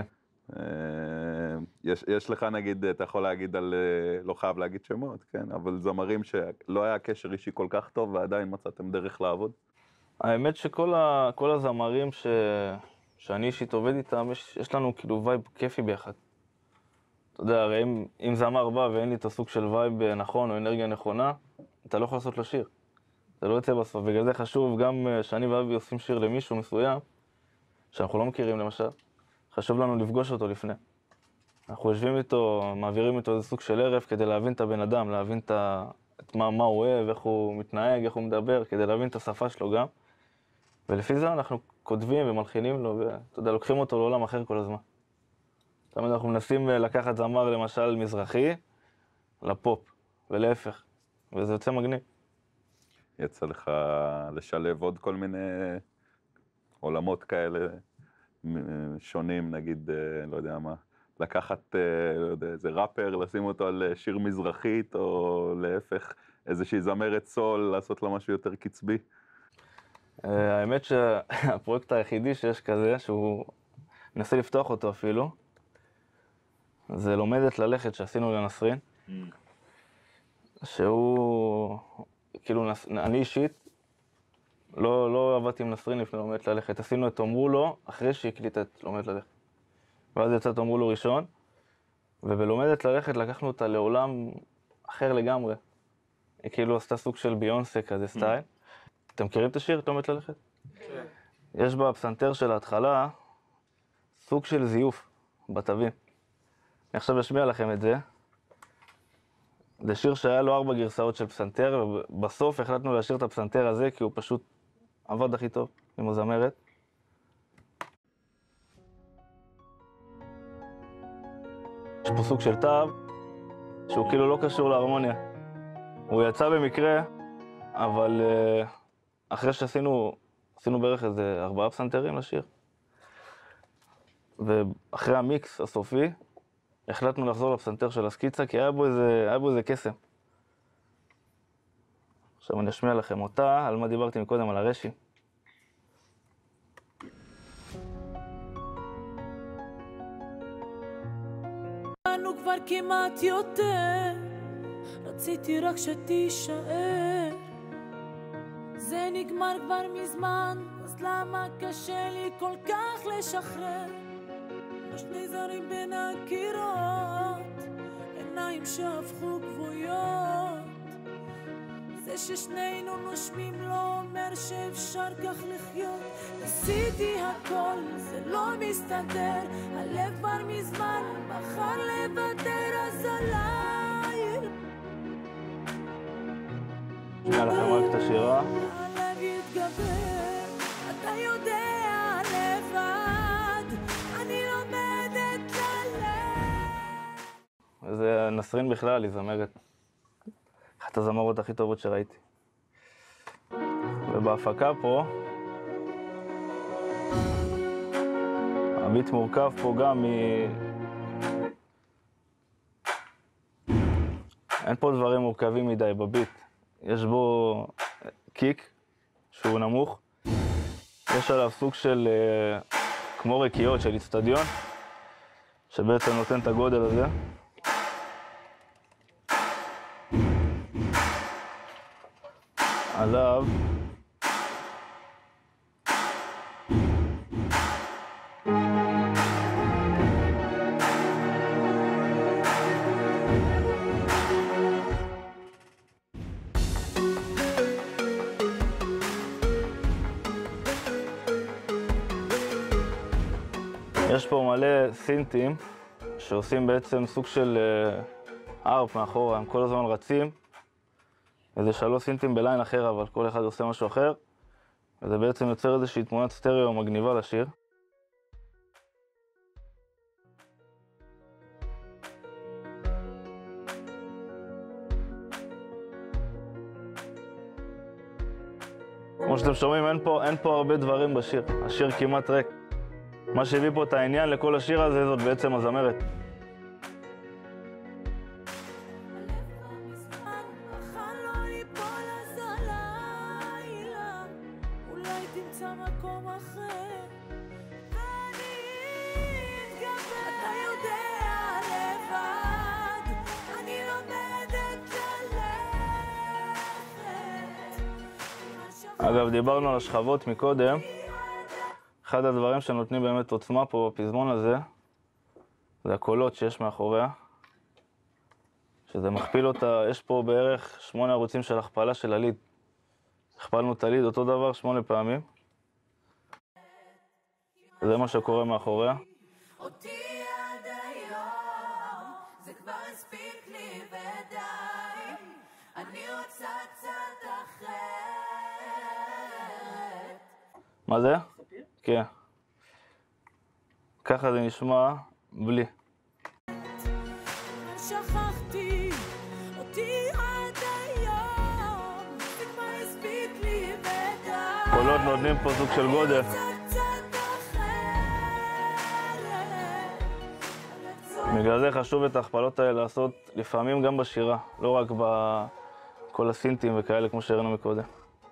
יש, יש לך נגיד, אתה יכול להגיד על, לא חייב להגיד שמות, כן? אבל זמרים שלא היה קשר אישי כל כך טוב ועדיין מצאתם דרך לעבוד? האמת שכל ה, כל הזמרים ש, שאני אישית עובד איתם, יש, יש לנו כאילו וייב כיפי ביחד. אתה יודע, הרי אם, אם זמר בא ואין לי את הסוג של וייב נכון או אנרגיה נכונה, אתה לא יכול לעשות לו שיר. זה לא יוצא בסוף. בגלל זה חשוב גם שאני ואבי עושים שיר למישהו מסוים, שאנחנו לא מכירים למשל, חשוב לנו לפגוש אותו לפני. אנחנו יושבים איתו, מעבירים איתו איזה סוג של ערב כדי להבין את הבן אדם, להבין את, ה... את מה, מה הוא אוהב, איך הוא מתנהג, איך הוא מדבר, כדי להבין את השפה שלו גם. ולפי זה אנחנו כותבים ומלחינים לו, ואתה יודע, לוקחים אותו לעולם אחר כל הזמן. תמיד אנחנו מנסים לקחת זמר, למשל, מזרחי, לפופ, ולהפך, וזה יוצא מגניב. יצא לך לשלב עוד כל מיני עולמות כאלה שונים, נגיד, לא יודע מה, לקחת, לא יודע, איזה ראפר, לשים אותו על שיר מזרחית, או להפך, איזושהי זמרת סול, לעשות לה משהו יותר קצבי? האמת שהפרויקט היחידי שיש כזה, שהוא מנסה לפתוח אותו אפילו, זה לומדת ללכת שעשינו לנסרין, שהוא, כאילו, אני אישית, לא, לא עבדתי עם נסרין לפני לומדת ללכת, עשינו את תאמרו לו אחרי שהקליט את לומדת ללכת. ואז יצא תאמרו לו ראשון, ובלומדת ללכת לקחנו אותה לעולם אחר לגמרי. היא כאילו עשתה סוג של ביונסה כזה סטייל. אתם מכירים את השיר, את לומדת ללכת? כן. יש בה בפסנתר של ההתחלה סוג של זיוף בתווים. אני עכשיו אשמיע לכם את זה. זה שיר שהיה לו ארבע גרסאות של פסנתר, ובסוף החלטנו להשאיר את הפסנתר הזה, כי הוא פשוט עבד הכי טוב עם הזמרת. יש פה סוג של תו, שהוא כאילו לא קשור להרמוניה. הוא יצא במקרה, אבל אחרי שעשינו, עשינו בערך איזה ארבעה פסנתרים לשיר. ואחרי המיקס הסופי, החלטנו לחזור לפסנתר של הסקיצה, כי היה בו איזה, היה בו איזה קסם. עכשיו אני אשמיע לכם אותה, על מה דיברתי מקודם, על הרשי. אנו כבר כמעט יותר, רציתי רק שתישאר. זה נגמר כבר מזמן, אז למה קשה לי כל כך לשחרר? שני זרים בין הקירות, עיניים שהפכו גבויות. זה ששנינו נושמים לא אומר שאפשר כך לחיות. עשיתי הכל, זה לא מסתדר, הלב כבר מזמן בחר לוותר, אז עליי שנייה לכם רק את השירה. הלב יתגבר, אתה יודע לבד, אני לומדת ללב. זה נסרין בכלל, היא זמרת. אחת הזמרות הכי טובות שראיתי. ובהפקה פה, הביט מורכב פה גם מ... אין פה דברים מורכבים מדי בביט. יש בו קיק, שהוא נמוך. יש עליו סוג של, כמו רקיעות של אצטדיון, שבעצם נותן את הגודל הזה. עליו יש פה מלא סינטים שעושים בעצם סוג של ארפ מאחורה, הם כל הזמן רצים. איזה שלוש סינטים בליין אחר, אבל כל אחד עושה משהו אחר. וזה בעצם יוצר איזושהי תמונת סטריאו מגניבה לשיר. כמו שאתם שומעים, אין פה, אין פה הרבה דברים בשיר. השיר כמעט ריק. מה שהביא פה את העניין לכל השיר הזה, זאת בעצם הזמרת. אגב, דיברנו על השכבות מקודם. אחד הדברים שנותנים באמת עוצמה פה בפזמון הזה, זה הקולות שיש מאחוריה. שזה מכפיל אותה, יש פה בערך שמונה ערוצים של הכפלה של הליד. הכפלנו את הליד אותו דבר שמונה פעמים. זה מה שקורה מאחוריה. אותי עד היום, זה כבר הספיק לי ודי, אני רוצה קצת אחרת. מה זה? ספיר? כן. ככה זה נשמע בלי. שכחתי אותי עד היום, זה כבר הספיק לי ודי. קולות נותנים פה סוג של גודל. קצת קצת אחרת. בגלל זה חשוב את ההכפלות האלה לעשות לפעמים גם בשירה, לא רק בכל הסינטים וכאלה כמו שהראינו מקודם.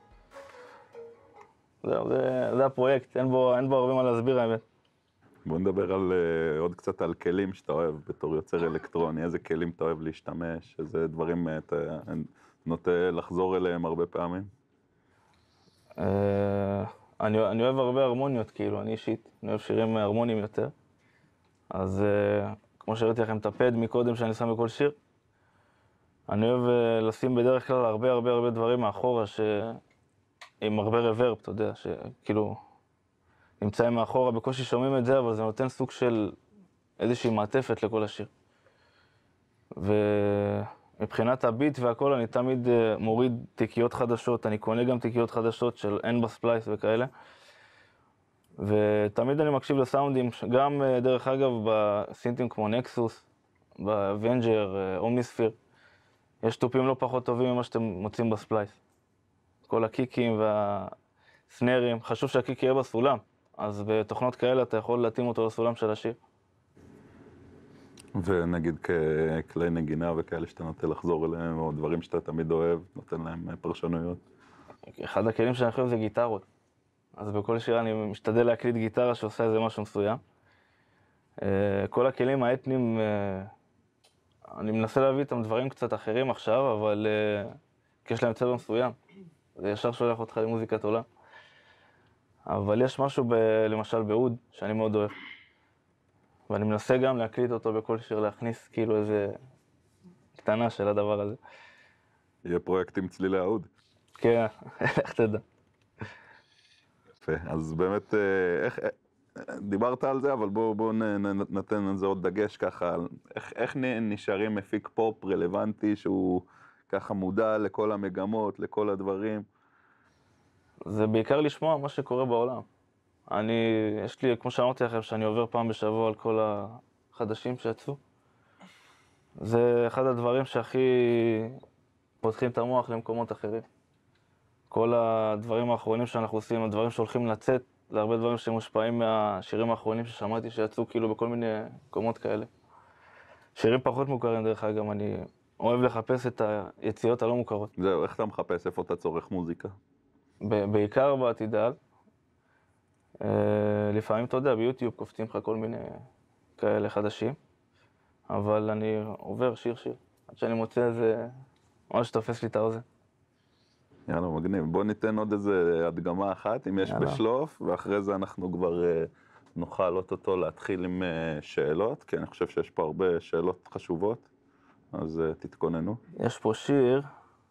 זהו, זה, זה הפרויקט, אין בו, אין בו הרבה מה להסביר האמת. בוא נדבר על, uh, עוד קצת על כלים שאתה אוהב בתור יוצר אלקטרוני, איזה כלים אתה אוהב להשתמש, איזה דברים uh, אתה נוטה לחזור אליהם הרבה פעמים? Uh, אני, אני אוהב הרבה הרמוניות, כאילו, אני אישית, אני אוהב שירים הרמוניים יותר. אז uh, כמו שהראיתי לכם את הפד מקודם שאני שם בכל שיר, אני אוהב uh, לשים בדרך כלל הרבה הרבה הרבה דברים מאחורה, ש... עם הרבה רוורב, אתה יודע, שכאילו נמצאים מאחורה, בקושי שומעים את זה, אבל זה נותן סוג של איזושהי מעטפת לכל השיר. ומבחינת הביט והכל, אני תמיד מוריד תיקיות חדשות, אני קונה גם תיקיות חדשות של אין בספלייס וכאלה. ותמיד אני מקשיב לסאונדים, גם דרך אגב בסינטים כמו נקסוס, בוונג'ר, אומניספיר, יש טופים לא פחות טובים ממה שאתם מוצאים בספלייס. כל הקיקים והסנרים, חשוב שהקיק יהיה בסולם, אז בתוכנות כאלה אתה יכול להתאים אותו לסולם של השיר. ונגיד ככלי נגינה וכאלה שאתה נוטה לחזור אליהם, או דברים שאתה תמיד אוהב, נותן להם פרשנויות. אחד הכלים שאני חושב זה גיטרות. אז בכל שיר אני משתדל להקליט גיטרה שעושה איזה משהו מסוים. כל הכלים האתניים, אני מנסה להביא איתם דברים קצת אחרים עכשיו, אבל כי יש להם צבע מסוים. זה ישר שולח אותך למוזיקת עולם. אבל יש משהו, ב, למשל באוד, שאני מאוד אוהב. ואני מנסה גם להקליט אותו בכל שיר, להכניס כאילו איזה קטנה של הדבר הזה. יהיה פרויקט עם צלילי האוד. כן, איך תדע. יפה, אז באמת, איך, דיברת על זה, אבל בואו בוא נתן על זה עוד דגש ככה, איך, איך נשארים מפיק פופ רלוונטי שהוא ככה מודע לכל המגמות, לכל הדברים? זה בעיקר לשמוע מה שקורה בעולם. אני, יש לי, כמו שאמרתי לכם, שאני עובר פעם בשבוע על כל החדשים שיצאו. זה אחד הדברים שהכי פותחים את המוח למקומות אחרים. כל הדברים האחרונים שאנחנו עושים, הדברים שהולכים לצאת, זה הרבה דברים שמושפעים מהשירים האחרונים ששמעתי שיצאו כאילו בכל מיני מקומות כאלה. שירים פחות מוכרים דרך אגב, אני אוהב לחפש את היציאות הלא מוכרות. זהו, איך אתה מחפש? איפה אתה צורך מוזיקה? בעיקר בעתידל. לפעמים, אתה יודע, ביוטיוב קופצים לך כל מיני כאלה חדשים, אבל אני עובר שיר שיר, עד שאני מוצא איזה ממש שתופס לי את האוזן. יאללה, מגניב. בוא ניתן עוד איזה הדגמה אחת, אם יש בשלוף, ואחרי זה אנחנו כבר נוכל אוטוטו להתחיל עם שאלות, כי אני חושב שיש פה הרבה שאלות חשובות, אז תתכוננו. יש פה שיר.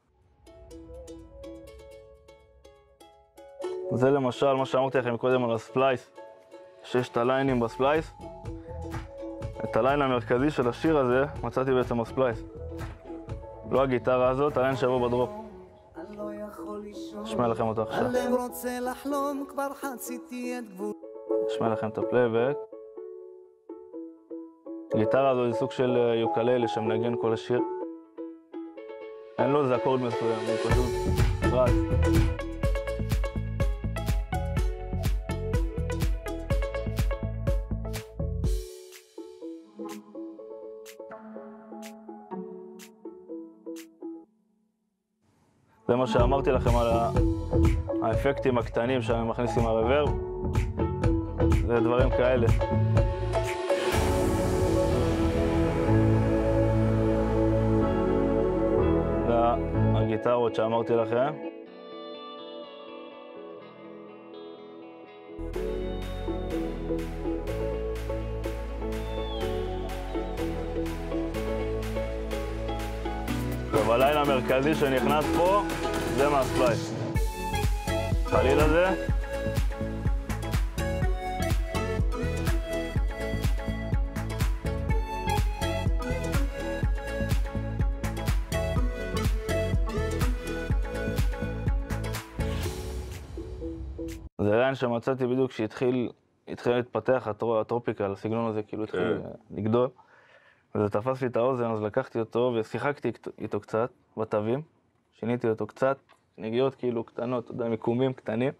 זה למשל מה שאמרתי לכם קודם על הספלייס, שיש את הליינים בספלייס. את הליין המרכזי של השיר הזה מצאתי בעצם בספלייס. לא הגיטרה הזאת, הליין שבו בדרופ. נשמע לכם אותו עכשיו. הלב רוצה לחלום, כבר חציתי את גבול. נשמע לכם את הפלייבק. הגיטרה הזו זה סוג של יוקללי שמנגן כל השיר. אין לו איזה אקורד מסוים, הוא פשוט רץ. זה מה שאמרתי לכם על האפקטים הקטנים שאני מכניס עם הרוורב. זה דברים כאלה. זה הגיטרות שאמרתי לכם. טוב, הליין המרכזי שנכנס פה זה מהספלייס. חלילה זה. זה ריין שמצאתי בדיוק כשהתחיל התחיל להתפתח הטרו- הטרופיקל, הסגנון הזה כאילו התחיל כן. אה, לגדול. וזה תפס לי את האוזן, אז לקחתי אותו ושיחקתי איתו- איתו קצת בתווים. שיניתי אותו קצת, נגיעות כאילו קטנות, אתה יודע, מיקומים קטנים.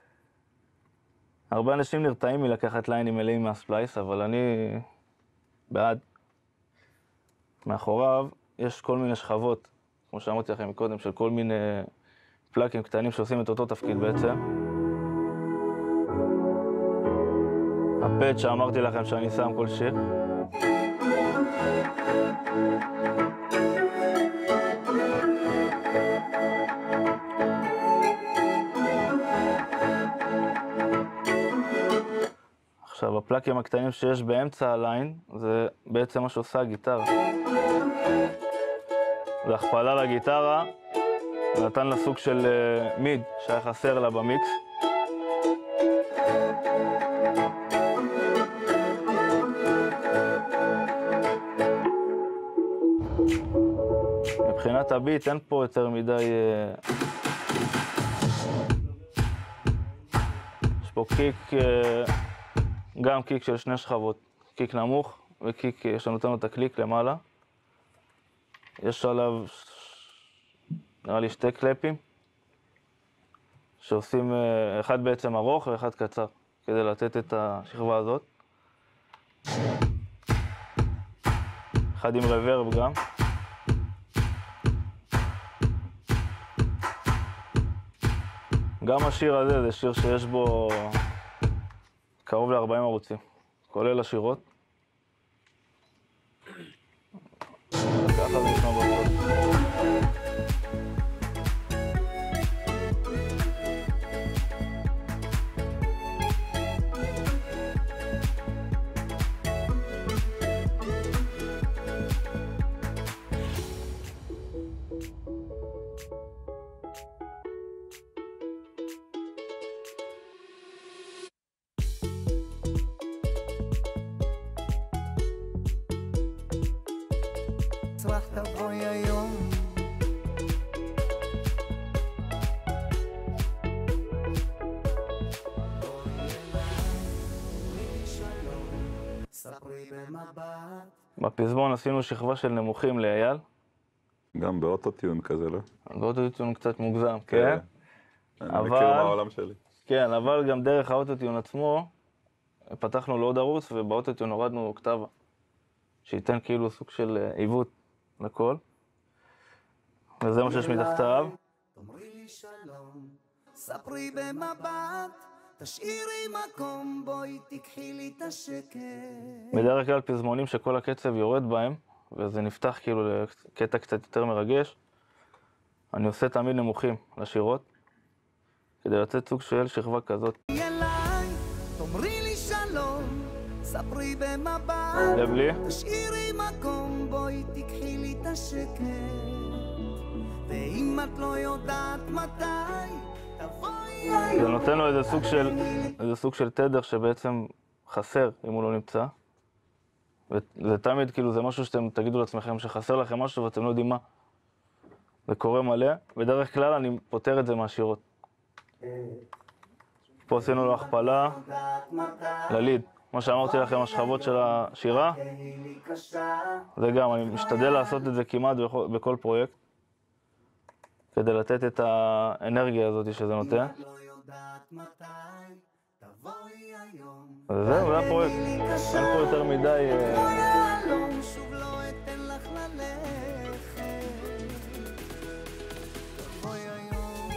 הרבה אנשים נרתעים מלקחת ליינים מלאים מהספלייס, אבל אני בעד. מאחוריו יש כל מיני שכבות, כמו שאמרתי לכם מקודם, של כל מיני פלאקים קטנים שעושים את אותו תפקיד בעצם. הפד שאמרתי לכם שאני שם כל שיר. עכשיו, הפלאקים הקטנים שיש באמצע הליין, זה בעצם מה שעושה הגיטרה. זה הכפלה לגיטרה, נתן לה סוג של uh, מיד שהיה חסר לה במיקס. מבחינת הביט אין פה יותר מדי... Uh... יש פה קיק, uh... גם קיק של שני שכבות, קיק נמוך וקיק שנותן לו את הקליק למעלה. יש עליו, נראה לי, שתי קלפים, שעושים אחד בעצם ארוך ואחד קצר, כדי לתת את השכבה הזאת. אחד עם רוורב גם. גם השיר הזה זה שיר שיש בו קרוב ל-ארבעים ערוצים, כולל השירות. ככה זה נשמע בסוף. צרח תבואי היום ספרי במבט בפזמון עשינו שכבה של נמוכים לאייל. גם באוטוטיון כזה, לא? באוטוטיון קצת מוגזם, כן? אני אבל- מכיר מהעולם שלי. כן, אבל גם דרך האוטוטיון עצמו, פתחנו לו עוד ערוץ ובאוטוטיון הורדנו אוקטבה, שייתן כאילו סוג של אה, עיוות לכל. וזה מה שיש מתחתיו. תאמרי לי שלום ספרי במבט תשאירי מקום בואי תיקחי לי את השקט בדרך כלל פזמונים שכל הקצב יורד בהם, וזה נפתח כאילו לקטע קצת יותר מרגש, אני עושה תמיד נמוכים לשירות, כדי לתת סוג של שכבה כזאת. אליי תאמרי לי שלום ספרי במבט לב לי, תשאירי מקום בואי תיקחי לי את השקט ואם את לא יודעת מתי תבואי זה היום נותן לו איזה סוג של, איזה סוג של תדר שבעצם חסר אם הוא לא נמצא. וזה תמיד כאילו זה משהו שאתם תגידו לעצמכם שחסר לכם משהו ואתם לא יודעים מה. זה קורה מלא, בדרך כלל אני פותר את זה מהשירות. פה עשינו לו הכפלה לליד. מה שאמרתי לכם, השכבות של השירה, זה גם, אני משתדל לעשות את זה כמעט בכל, בכל פרויקט, כדי לתת את האנרגיה הזאת שזה נותן. לא יודעת מתי תבואי היום וזהו, זה הפרויקט. אין פה יותר מדי... אה, יהלום שוב לא אתן לך ללכת תבואי היום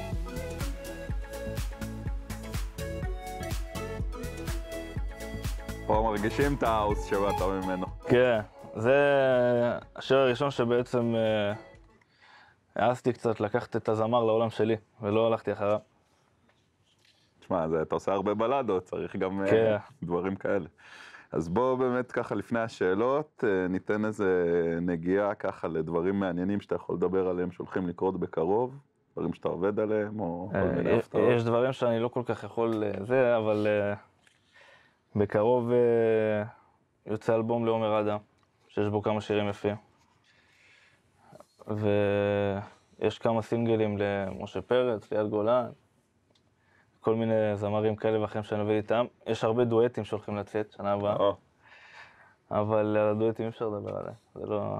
פה מרגישים את ההאוס שבאת ממנו. כן, זה השיר הראשון שבעצם אה, העזתי קצת לקחת את הזמר לעולם שלי, ולא הלכתי אחריו. תשמע, זה- אתה עושה הרבה בלדות, צריך גם אה, כן. דברים כאלה. אז בואו באמת ככה לפני השאלות, אה, ניתן איזה נגיעה ככה לדברים מעניינים שאתה יכול לדבר עליהם שהולכים לקרות בקרוב, דברים שאתה עובד עליהם, או כל מיני אה, הפתעות. יש דברים שאני לא כל כך יכול אה, זה, אבל אה, בקרוב אה, יוצא אלבום לעומר אדם, שיש בו כמה שירים יפים. ויש כמה סינגלים למשה פרץ, ליעד גולן, כל מיני זמרים כאלה ואחרים שאני עובד איתם. יש הרבה דואטים שהולכים לצאת שנה הבאה, או, אבל על הדואטים אי אפשר לדבר עליהם. זה לא...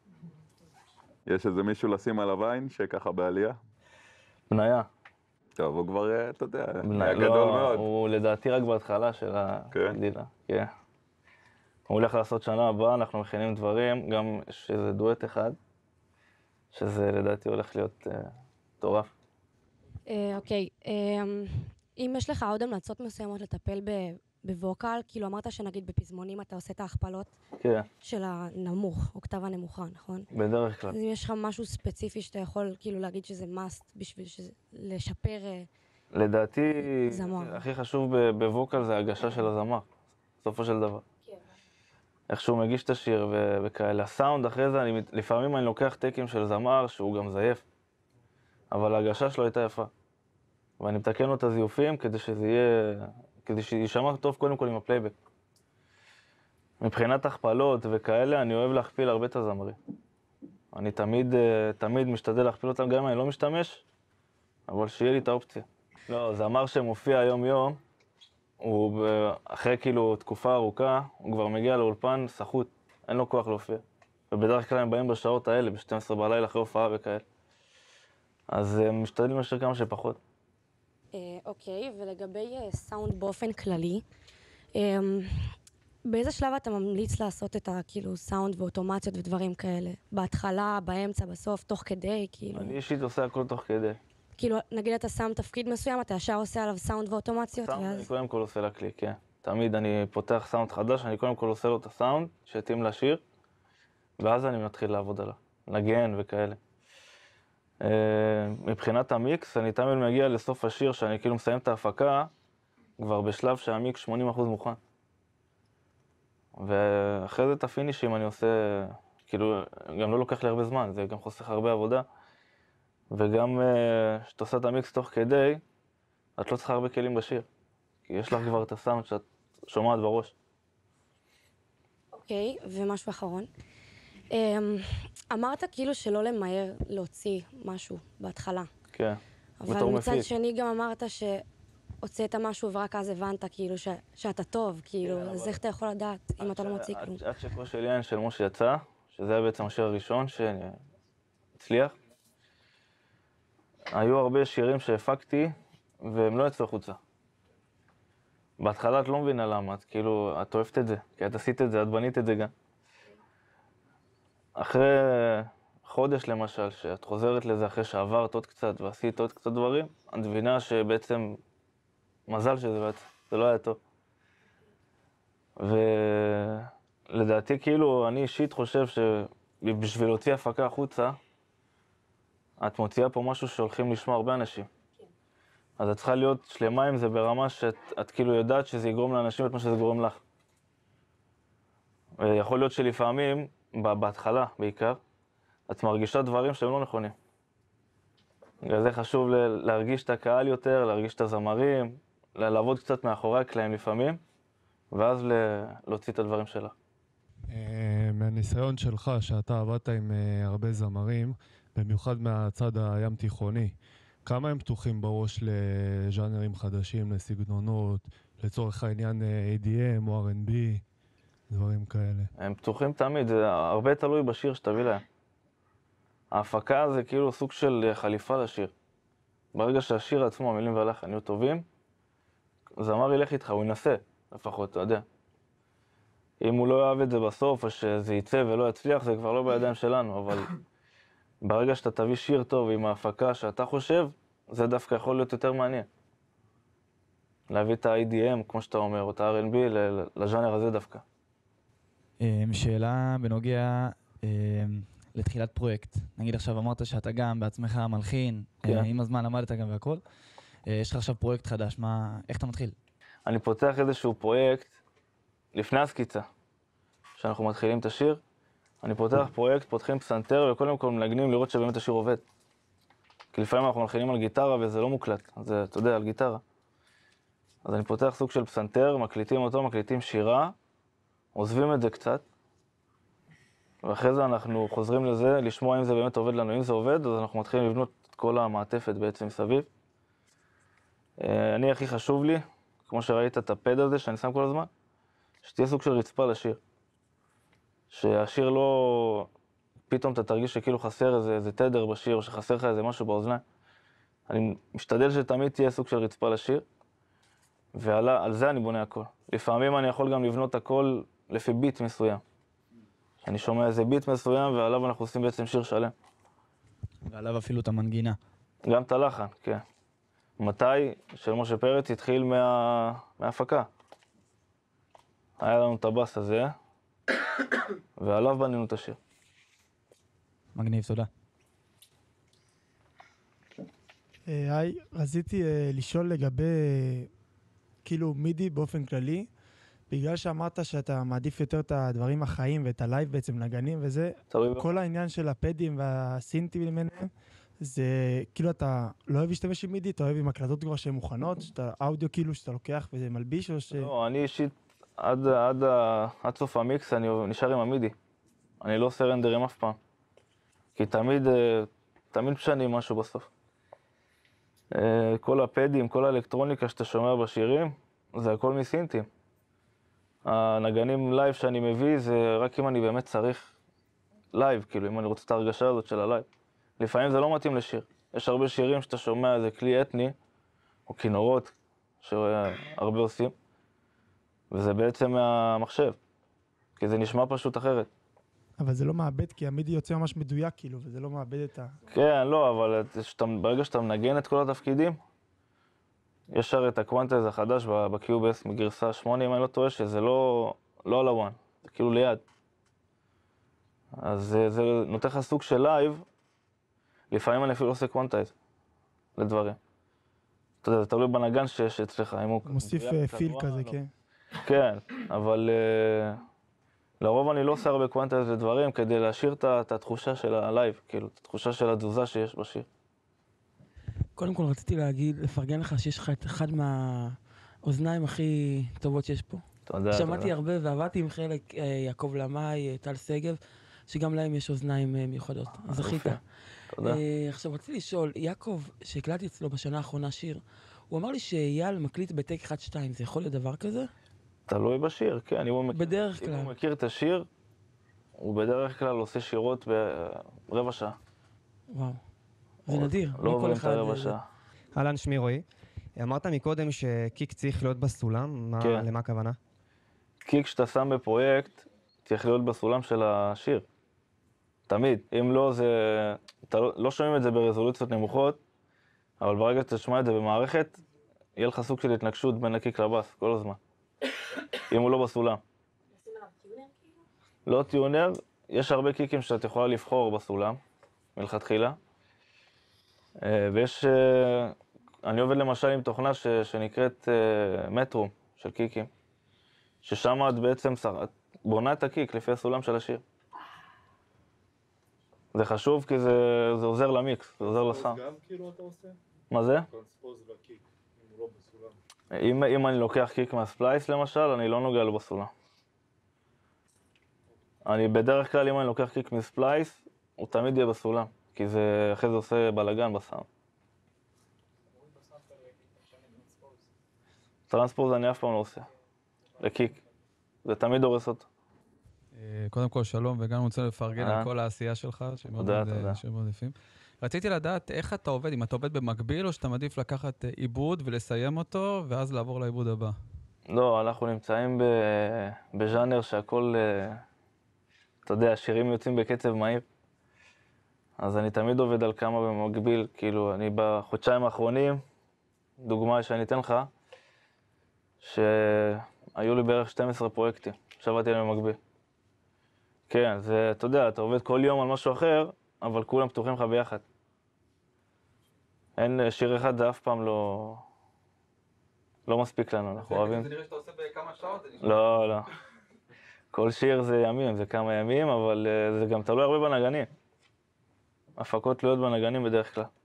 יש איזה מישהו לשים עליו עין שככה בעלייה? בניה. טוב, הוא כבר, אה, אתה יודע, בניה. היה גדול לא, מאוד. הוא לדעתי רק בהתחלה של כן? הגדילה. כן. הוא הולך לעשות שנה הבאה, אנחנו מכינים דברים, גם שזה דואט אחד, שזה לדעתי הולך להיות אה, מטורף. אה, אוקיי, אה, אם יש לך עוד המלצות מסוימות לטפל ב- בווקל, כאילו אמרת שנגיד בפזמונים אתה עושה את ההכפלות כן, של הנמוך, אוקטבה נמוכה, נכון? בדרך כלל. אז אם יש לך משהו ספציפי שאתה יכול כאילו להגיד שזה must בשביל שזה- לשפר... אה, לדעתי, זמר. הכי חשוב ב- בווקל זה ההגשה של הזמר, בסופו של דבר. איך שהוא מגיש את השיר ו- וכאלה. הסאונד אחרי זה, אני, מת- לפעמים אני לוקח טקים של זמר שהוא גם זייף, אבל ההגשה שלו הייתה יפה. ואני מתקן לו את הזיופים כדי שזה יהיה, כדי שישמע טוב קודם כל עם הפלייבק. מבחינת הכפלות וכאלה, אני אוהב להכפיל הרבה את הזמרים. אני תמיד, אה, תמיד משתדל להכפיל אותם, גם אם אני לא משתמש, אבל שיהיה לי את האופציה. לא, זמר שמופיע יום-יום, הוא ב- אחרי כאילו תקופה ארוכה, הוא כבר מגיע לאולפן סחוט, אין לו כוח להופיע. ובדרך כלל הם באים בשעות האלה, ב-שתים עשרה בלילה, אחרי הופעה וכאלה. אז הם משתדלים לשיר כמה שפחות. אה, אוקיי, ולגבי אה, סאונד באופן כללי, אה, באיזה שלב אתה ממליץ לעשות את הכאילו סאונד ואוטומציות ודברים כאלה? בהתחלה, באמצע, בסוף, תוך כדי, כאילו? אני אישית עושה הכל תוך כדי. כאילו, נגיד אתה שם תפקיד מסוים, אתה ישר עושה עליו סאונד ואוטומציות, סאונד אני ואז... קודם כל עושה לקליק, כן. תמיד אני פותח סאונד חדש, אני קודם כל עושה לו את הסאונד, שיתאים לשיר, ואז אני מתחיל לעבוד עליו, לנגן וכאלה. אה, מבחינת המיקס, אני תמיד מגיע לסוף השיר, שאני כאילו מסיים את ההפקה, כבר בשלב שהמיקס שמונים אחוז מוכן. ואחרי זה את הפינישים אני עושה, כאילו, גם לא לוקח לי הרבה זמן, זה גם חוסך הרבה עבודה. וגם כשאתה עושה את המיקס תוך כדי, את לא צריכה הרבה כלים בשיר. כי יש לך כבר את הסאונד שאת שומעת בראש. אוקיי, ומשהו אחרון. אמ, אמרת כאילו שלא למהר להוציא משהו בהתחלה. כן. אבל בתור מצד מפיק. שני גם אמרת שהוצאת משהו ורק אז הבנת כאילו ש- שאתה טוב, כאילו, כן, אז אבל- איך אתה יכול לדעת אם אתה לא מוציא עד- כלום? עד שכל של יין של משה יצא, שזה היה בעצם השיר הראשון שהצליח, היו הרבה שירים שהפקתי והם לא יצאו החוצה. בהתחלה את לא מבינה למה, את כאילו, את אוהבת את זה, כי את עשית את זה, את בנית את זה גם. אחרי חודש למשל, שאת חוזרת לזה אחרי שעברת עוד קצת ועשית עוד קצת דברים, את מבינה שבעצם מזל שזה בעצם, זה לא היה טוב. ולדעתי כאילו, אני אישית חושב שבשביל להוציא הפקה החוצה, את מוציאה פה משהו שהולכים לשמוע הרבה אנשים. אז את צריכה להיות שלמה עם זה ברמה שאת את כאילו יודעת שזה יגרום לאנשים את מה שזה גורם לך. ויכול להיות שלפעמים, ב- בהתחלה בעיקר, את מרגישה דברים שהם לא נכונים. בגלל זה חשוב ל- להרגיש את הקהל יותר, להרגיש את הזמרים, ל- לעבוד קצת מאחורי הקלעים לפעמים, ואז ל- להוציא את הדברים שלה. אה, מהניסיון שלך, שאתה עבדת עם אה, הרבה זמרים, במיוחד מהצד הים תיכוני, כמה הם פתוחים בראש לז'אנרים חדשים, לסגנונות, לצורך העניין אה, A D M או R and B, דברים כאלה? הם פתוחים תמיד, זה הרבה תלוי בשיר שתביא להם. ההפקה זה כאילו סוג של חליפה לשיר. ברגע שהשיר עצמו, המילים והלחן יהיו טובים, זמר ילך איתך, הוא ינסה, לפחות, אתה יודע. אם הוא לא יאהב את זה בסוף, או שזה יצא ולא יצליח, זה כבר לא בידיים שלנו, אבל ברגע שאתה תביא שיר טוב עם ההפקה שאתה חושב, זה דווקא יכול להיות יותר מעניין. להביא את ה-I D M, כמו שאתה אומר, או את ה-R and B, ל- לז'אנר הזה דווקא. אמ, שאלה בנוגע אמ, לתחילת פרויקט. נגיד עכשיו אמרת שאתה גם בעצמך מלחין, כן. אה, עם הזמן למדת גם והכל. אה, יש לך עכשיו פרויקט חדש, מה, איך אתה מתחיל? אני פותח איזשהו פרויקט לפני הסקיצה, שאנחנו מתחילים את השיר. אני פותח פרויקט, פותחים פסנתר וקודם כל מנגנים לראות שבאמת השיר עובד. כי לפעמים אנחנו מלחינים על גיטרה וזה לא מוקלט, זה, אתה יודע, על גיטרה. אז אני פותח סוג של פסנתר, מקליטים אותו, מקליטים שירה, עוזבים את זה קצת, ואחרי זה אנחנו חוזרים לזה, לשמוע אם זה באמת עובד לנו. אם זה עובד, אז אנחנו מתחילים לבנות את כל המעטפת בעצם מסביב. אה, אני הכי חשוב לי, כמו שראית את הפד הזה שאני שם כל הזמן, שתהיה סוג של רצפה לשיר. שהשיר לא... פתאום אתה תרגיש שכאילו חסר איזה, איזה תדר בשיר, או שחסר לך איזה משהו באוזניים. אני משתדל שתמיד תהיה סוג של רצפה לשיר, ועל זה אני בונה הכל. לפעמים אני יכול גם לבנות הכל לפי ביט מסוים. אני שומע איזה ביט מסוים, ועליו אנחנו עושים בעצם שיר שלם. ועליו אפילו את המנגינה. גם את הלחן, כן. מתי של משה פרץ התחיל מה... מההפקה. היה לנו את הבאס הזה, ועליו בנינו את השיר. מגניב, תודה. אה, היי, רציתי אה, לשאול לגבי אה, כאילו מידי באופן כללי, בגלל שאמרת שאתה מעדיף יותר את הדברים החיים ואת הלייב בעצם נגנים וזה, תלוי כל העניין של הפדים והסינטים למיניהם, זה כאילו אתה לא אוהב להשתמש עם מידי, אתה אוהב עם הקלטות כבר שהן מוכנות, שאתה אודיו כאילו שאתה לוקח וזה מלביש או ש... לא, אני אישית, עד, עד, עד סוף המיקס אני נשאר עם המידי. אני לא עושה רנדרים אף פעם. כי תמיד, תמיד משנים משהו בסוף. כל הפדים, כל האלקטרוניקה שאתה שומע בשירים, זה הכל מסינטים. הנגנים לייב שאני מביא זה רק אם אני באמת צריך לייב, כאילו אם אני רוצה את ההרגשה הזאת של הלייב. לפעמים זה לא מתאים לשיר. יש הרבה שירים שאתה שומע איזה כלי אתני, או כינורות, שהרבה עושים, וזה בעצם מהמחשב, כי זה נשמע פשוט אחרת. אבל זה לא מאבד, כי המידי יוצא ממש מדויק כאילו, וזה לא מאבד את ה... כן, לא, אבל שאתה, ברגע שאתה מנגן את כל התפקידים, יש הרי את הקוונטייז החדש ב-קיו בי אס מגרסה שמונה, אם אני לא טועה, שזה לא, לא על הוואן, זה כאילו ליד. אז זה, זה נותן לך סוג של לייב, לפעמים אני אפילו עושה קוונטייז לדברים. אתה יודע, זה תלוי בנגן שיש אצלך, אם הוא... מוסיף פיל כזה, כן. כן, אבל uh, לרוב אני לא עושה הרבה קוונטייז לדברים כדי להשאיר את התחושה של הלייב, כאילו, את התחושה של התזוזה שיש בשיר. קודם כל רציתי להגיד, לפרגן לך שיש לך את אחד מהאוזניים הכי טובות שיש פה. תודה, שמעתי תודה. הרבה ועבדתי עם חלק, יעקב למאי, טל סגב, שגם להם יש אוזניים מיוחדות. אז זכית. תודה. עכשיו רציתי לשאול, יעקב, שהקלטתי אצלו בשנה האחרונה שיר, הוא אמר לי שאייל מקליט בטק אחד שתיים, זה יכול להיות דבר כזה? תלוי בשיר, כן. אם הוא מכיר, בדרך כלל. אם הוא מכיר את השיר, הוא בדרך כלל עושה שירות ברבע שעה. וואו. זה נדיר. לא עוברים את הרבע שעה. אהלן, שמי רועי. אמרת מקודם שקיק צריך להיות בסולם, מה, כן. למה הכוונה? קיק שאתה שם בפרויקט, צריך להיות בסולם של השיר. תמיד. אם לא, זה... אתה לא, לא שומעים את זה ברזולוציות נמוכות, אבל ברגע שאתה תשמע את זה במערכת, יהיה לך סוג של התנגשות בין הקיק לבאס, כל הזמן. אם הוא לא בסולם. לא טיונר, יש הרבה קיקים שאת יכולה לבחור בסולם, מלכתחילה. ויש... אני עובד למשל עם תוכנה ש, שנקראת מטרום של קיקים, ששם את בעצם בונה את הקיק לפי הסולם של השיר. זה חשוב כי זה, זה עוזר למיקס, זה עוזר לסאונד. גם כאילו אתה עושה? מה זה? טרנספוז לקיק, אם הוא לא בסולם. אם, אם אני לוקח קיק מהספלייס למשל, אני לא נוגע לו בסולם. אני בדרך כלל, אם אני לוקח קיק מספלייס, הוא תמיד יהיה בסולם, כי זה אחרי זה עושה בלגן בסאונד. טרנספוז אני אף פעם לא עושה, לקיק. זה תמיד הורס אותו. קודם כל שלום, וגם רוצה לפרגן על כל העשייה שלך, תודה, תודה. שמאוד יפים. רציתי לדעת איך אתה עובד, אם אתה עובד במקביל, או שאתה מעדיף לקחת עיבוד ולסיים אותו, ואז לעבור לעיבוד הבא? לא, אנחנו נמצאים בז'אנר שהכל, אתה יודע, השירים יוצאים בקצב מהיר. אז אני תמיד עובד על כמה במקביל, כאילו, אני בחודשיים האחרונים, דוגמה שאני אתן לך, שהיו לי בערך שנים עשר פרויקטים, שעבדתי עליהם במקביל. כן, זה, אתה יודע, אתה עובד כל יום על משהו אחר, אבל כולם פתוחים לך ביחד. אין, שיר אחד זה אף פעם לא... לא מספיק לנו, אנחנו אוהבים. זה נראה שאתה עושה בכמה שעות? לא, לא. כל שיר זה ימים, זה כמה ימים, אבל זה גם תלוי הרבה בנגנים. הפקות תלויות בנגנים בדרך כלל.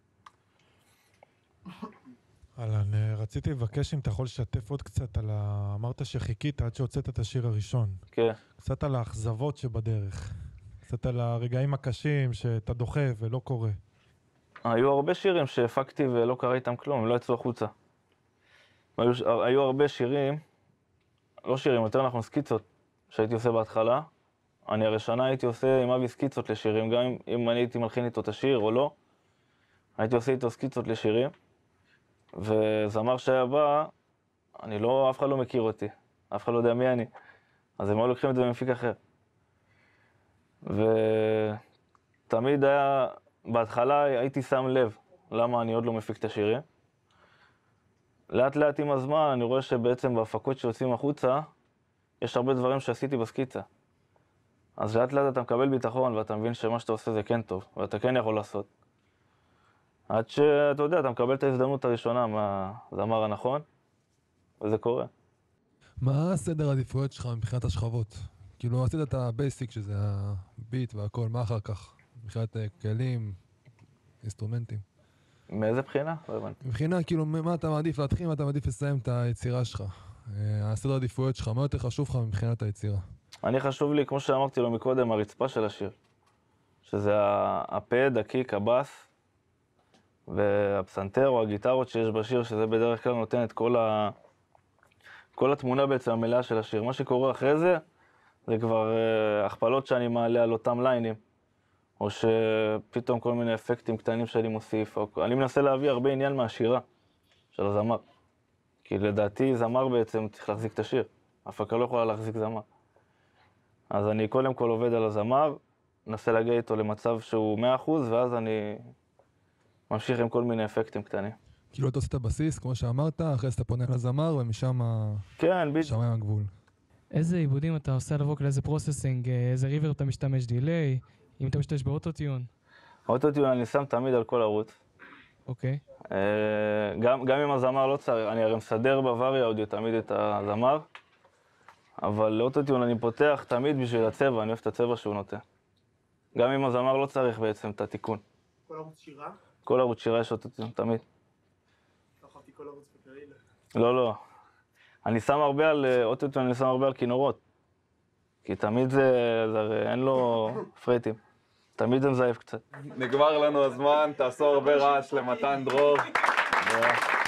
אהלן, רציתי לבקש אם אתה יכול לשתף עוד קצת על ה... אמרת שחיכית עד שהוצאת את השיר הראשון. כן. קצת על האכזבות שבדרך. קצת על הרגעים הקשים שאתה דוחף ולא קורה. היו הרבה שירים שהפקתי ולא קרה איתם כלום, הם לא יצאו החוצה. היו, היו הרבה שירים, לא שירים, יותר נכון סקיצות, שהייתי עושה בהתחלה. אני הרי שנה הייתי עושה עם אבי סקיצות לשירים, גם אם, אם אני הייתי מלחין איתו את השיר או לא, הייתי עושה איתו סקיצות לשירים. וזמר שהיה בא, אני לא, אף אחד לא מכיר אותי, אף אחד לא יודע מי אני. אז הם היו לוקחים את זה במפיק אחר. ותמיד היה, בהתחלה הייתי שם לב למה אני עוד לא מפיק את השירים. לאט לאט עם הזמן אני רואה שבעצם בהפקות שיוצאים החוצה, יש הרבה דברים שעשיתי בסקיצה. אז לאט לאט אתה מקבל ביטחון ואתה מבין שמה שאתה עושה זה כן טוב, ואתה כן יכול לעשות. עד שאתה יודע, אתה מקבל את ההזדמנות הראשונה מהזמר הנכון, וזה קורה. מה הסדר העדיפויות שלך מבחינת השכבות? כאילו, עשית את הבייסיק, שזה הביט והכל, מה אחר כך? מבחינת כלים, אינסטרומנטים. מאיזה בחינה? לא הבנתי. מבחינה, כאילו, מה אתה מעדיף להתחיל, מה אתה מעדיף לסיים את היצירה שלך? הסדר העדיפויות שלך, מה יותר חשוב לך מבחינת היצירה? אני חשוב לי, כמו שאמרתי לו מקודם, הרצפה של השיר. שזה הפד, הקיק, הבאס, והפסנתר או הגיטרות שיש בשיר, שזה בדרך כלל נותן את כל, ה... כל התמונה בעצם המלאה של השיר. מה שקורה אחרי זה, זה כבר uh, הכפלות שאני מעלה על אותם ליינים, או שפתאום כל מיני אפקטים קטנים שאני מוסיף. או... אני מנסה להביא הרבה עניין מהשירה של הזמר. כי לדעתי זמר בעצם צריך להחזיק את השיר. הפקה לא יכולה להחזיק זמר. אז אני קודם כל עובד על הזמר, מנסה להגיע איתו למצב שהוא מאה אחוז, ואז אני ממשיך עם כל מיני אפקטים קטנים. כאילו אתה עושה את הבסיס, כמו שאמרת, אחרי שאתה פונה לזמר, ומשם כן, בדיוק. שמיים הגבול. איזה עיבודים אתה עושה על הווקל, איזה פרוססינג, איזה ריבר אתה משתמש, דיליי, אם אתה משתמש באוטוטיון? האוטוטיון אני שם תמיד על כל ערוץ. אוקיי. גם, גם אם הזמר לא צריך, אני הרי מסדר בווארי אודיו תמיד את הזמר, אבל לאוטוטיון אני פותח תמיד בשביל הצבע, אני אוהב את הצבע שהוא נותן. גם אם הזמר לא צריך בעצם את התיקון. כל ערוץ שירה? כל ערוץ שירה יש אוטוטיון, תמיד. לא חשבתי כל ערוץ בקרילה. לא, לא. אני שם הרבה על אוטוטיון, אני שם הרבה על כינורות. כי תמיד זה, זה אין לו פרייטים. תמיד זה מזייף קצת. נגמר לנו הזמן, תעשו הרבה רעש למתן דרור.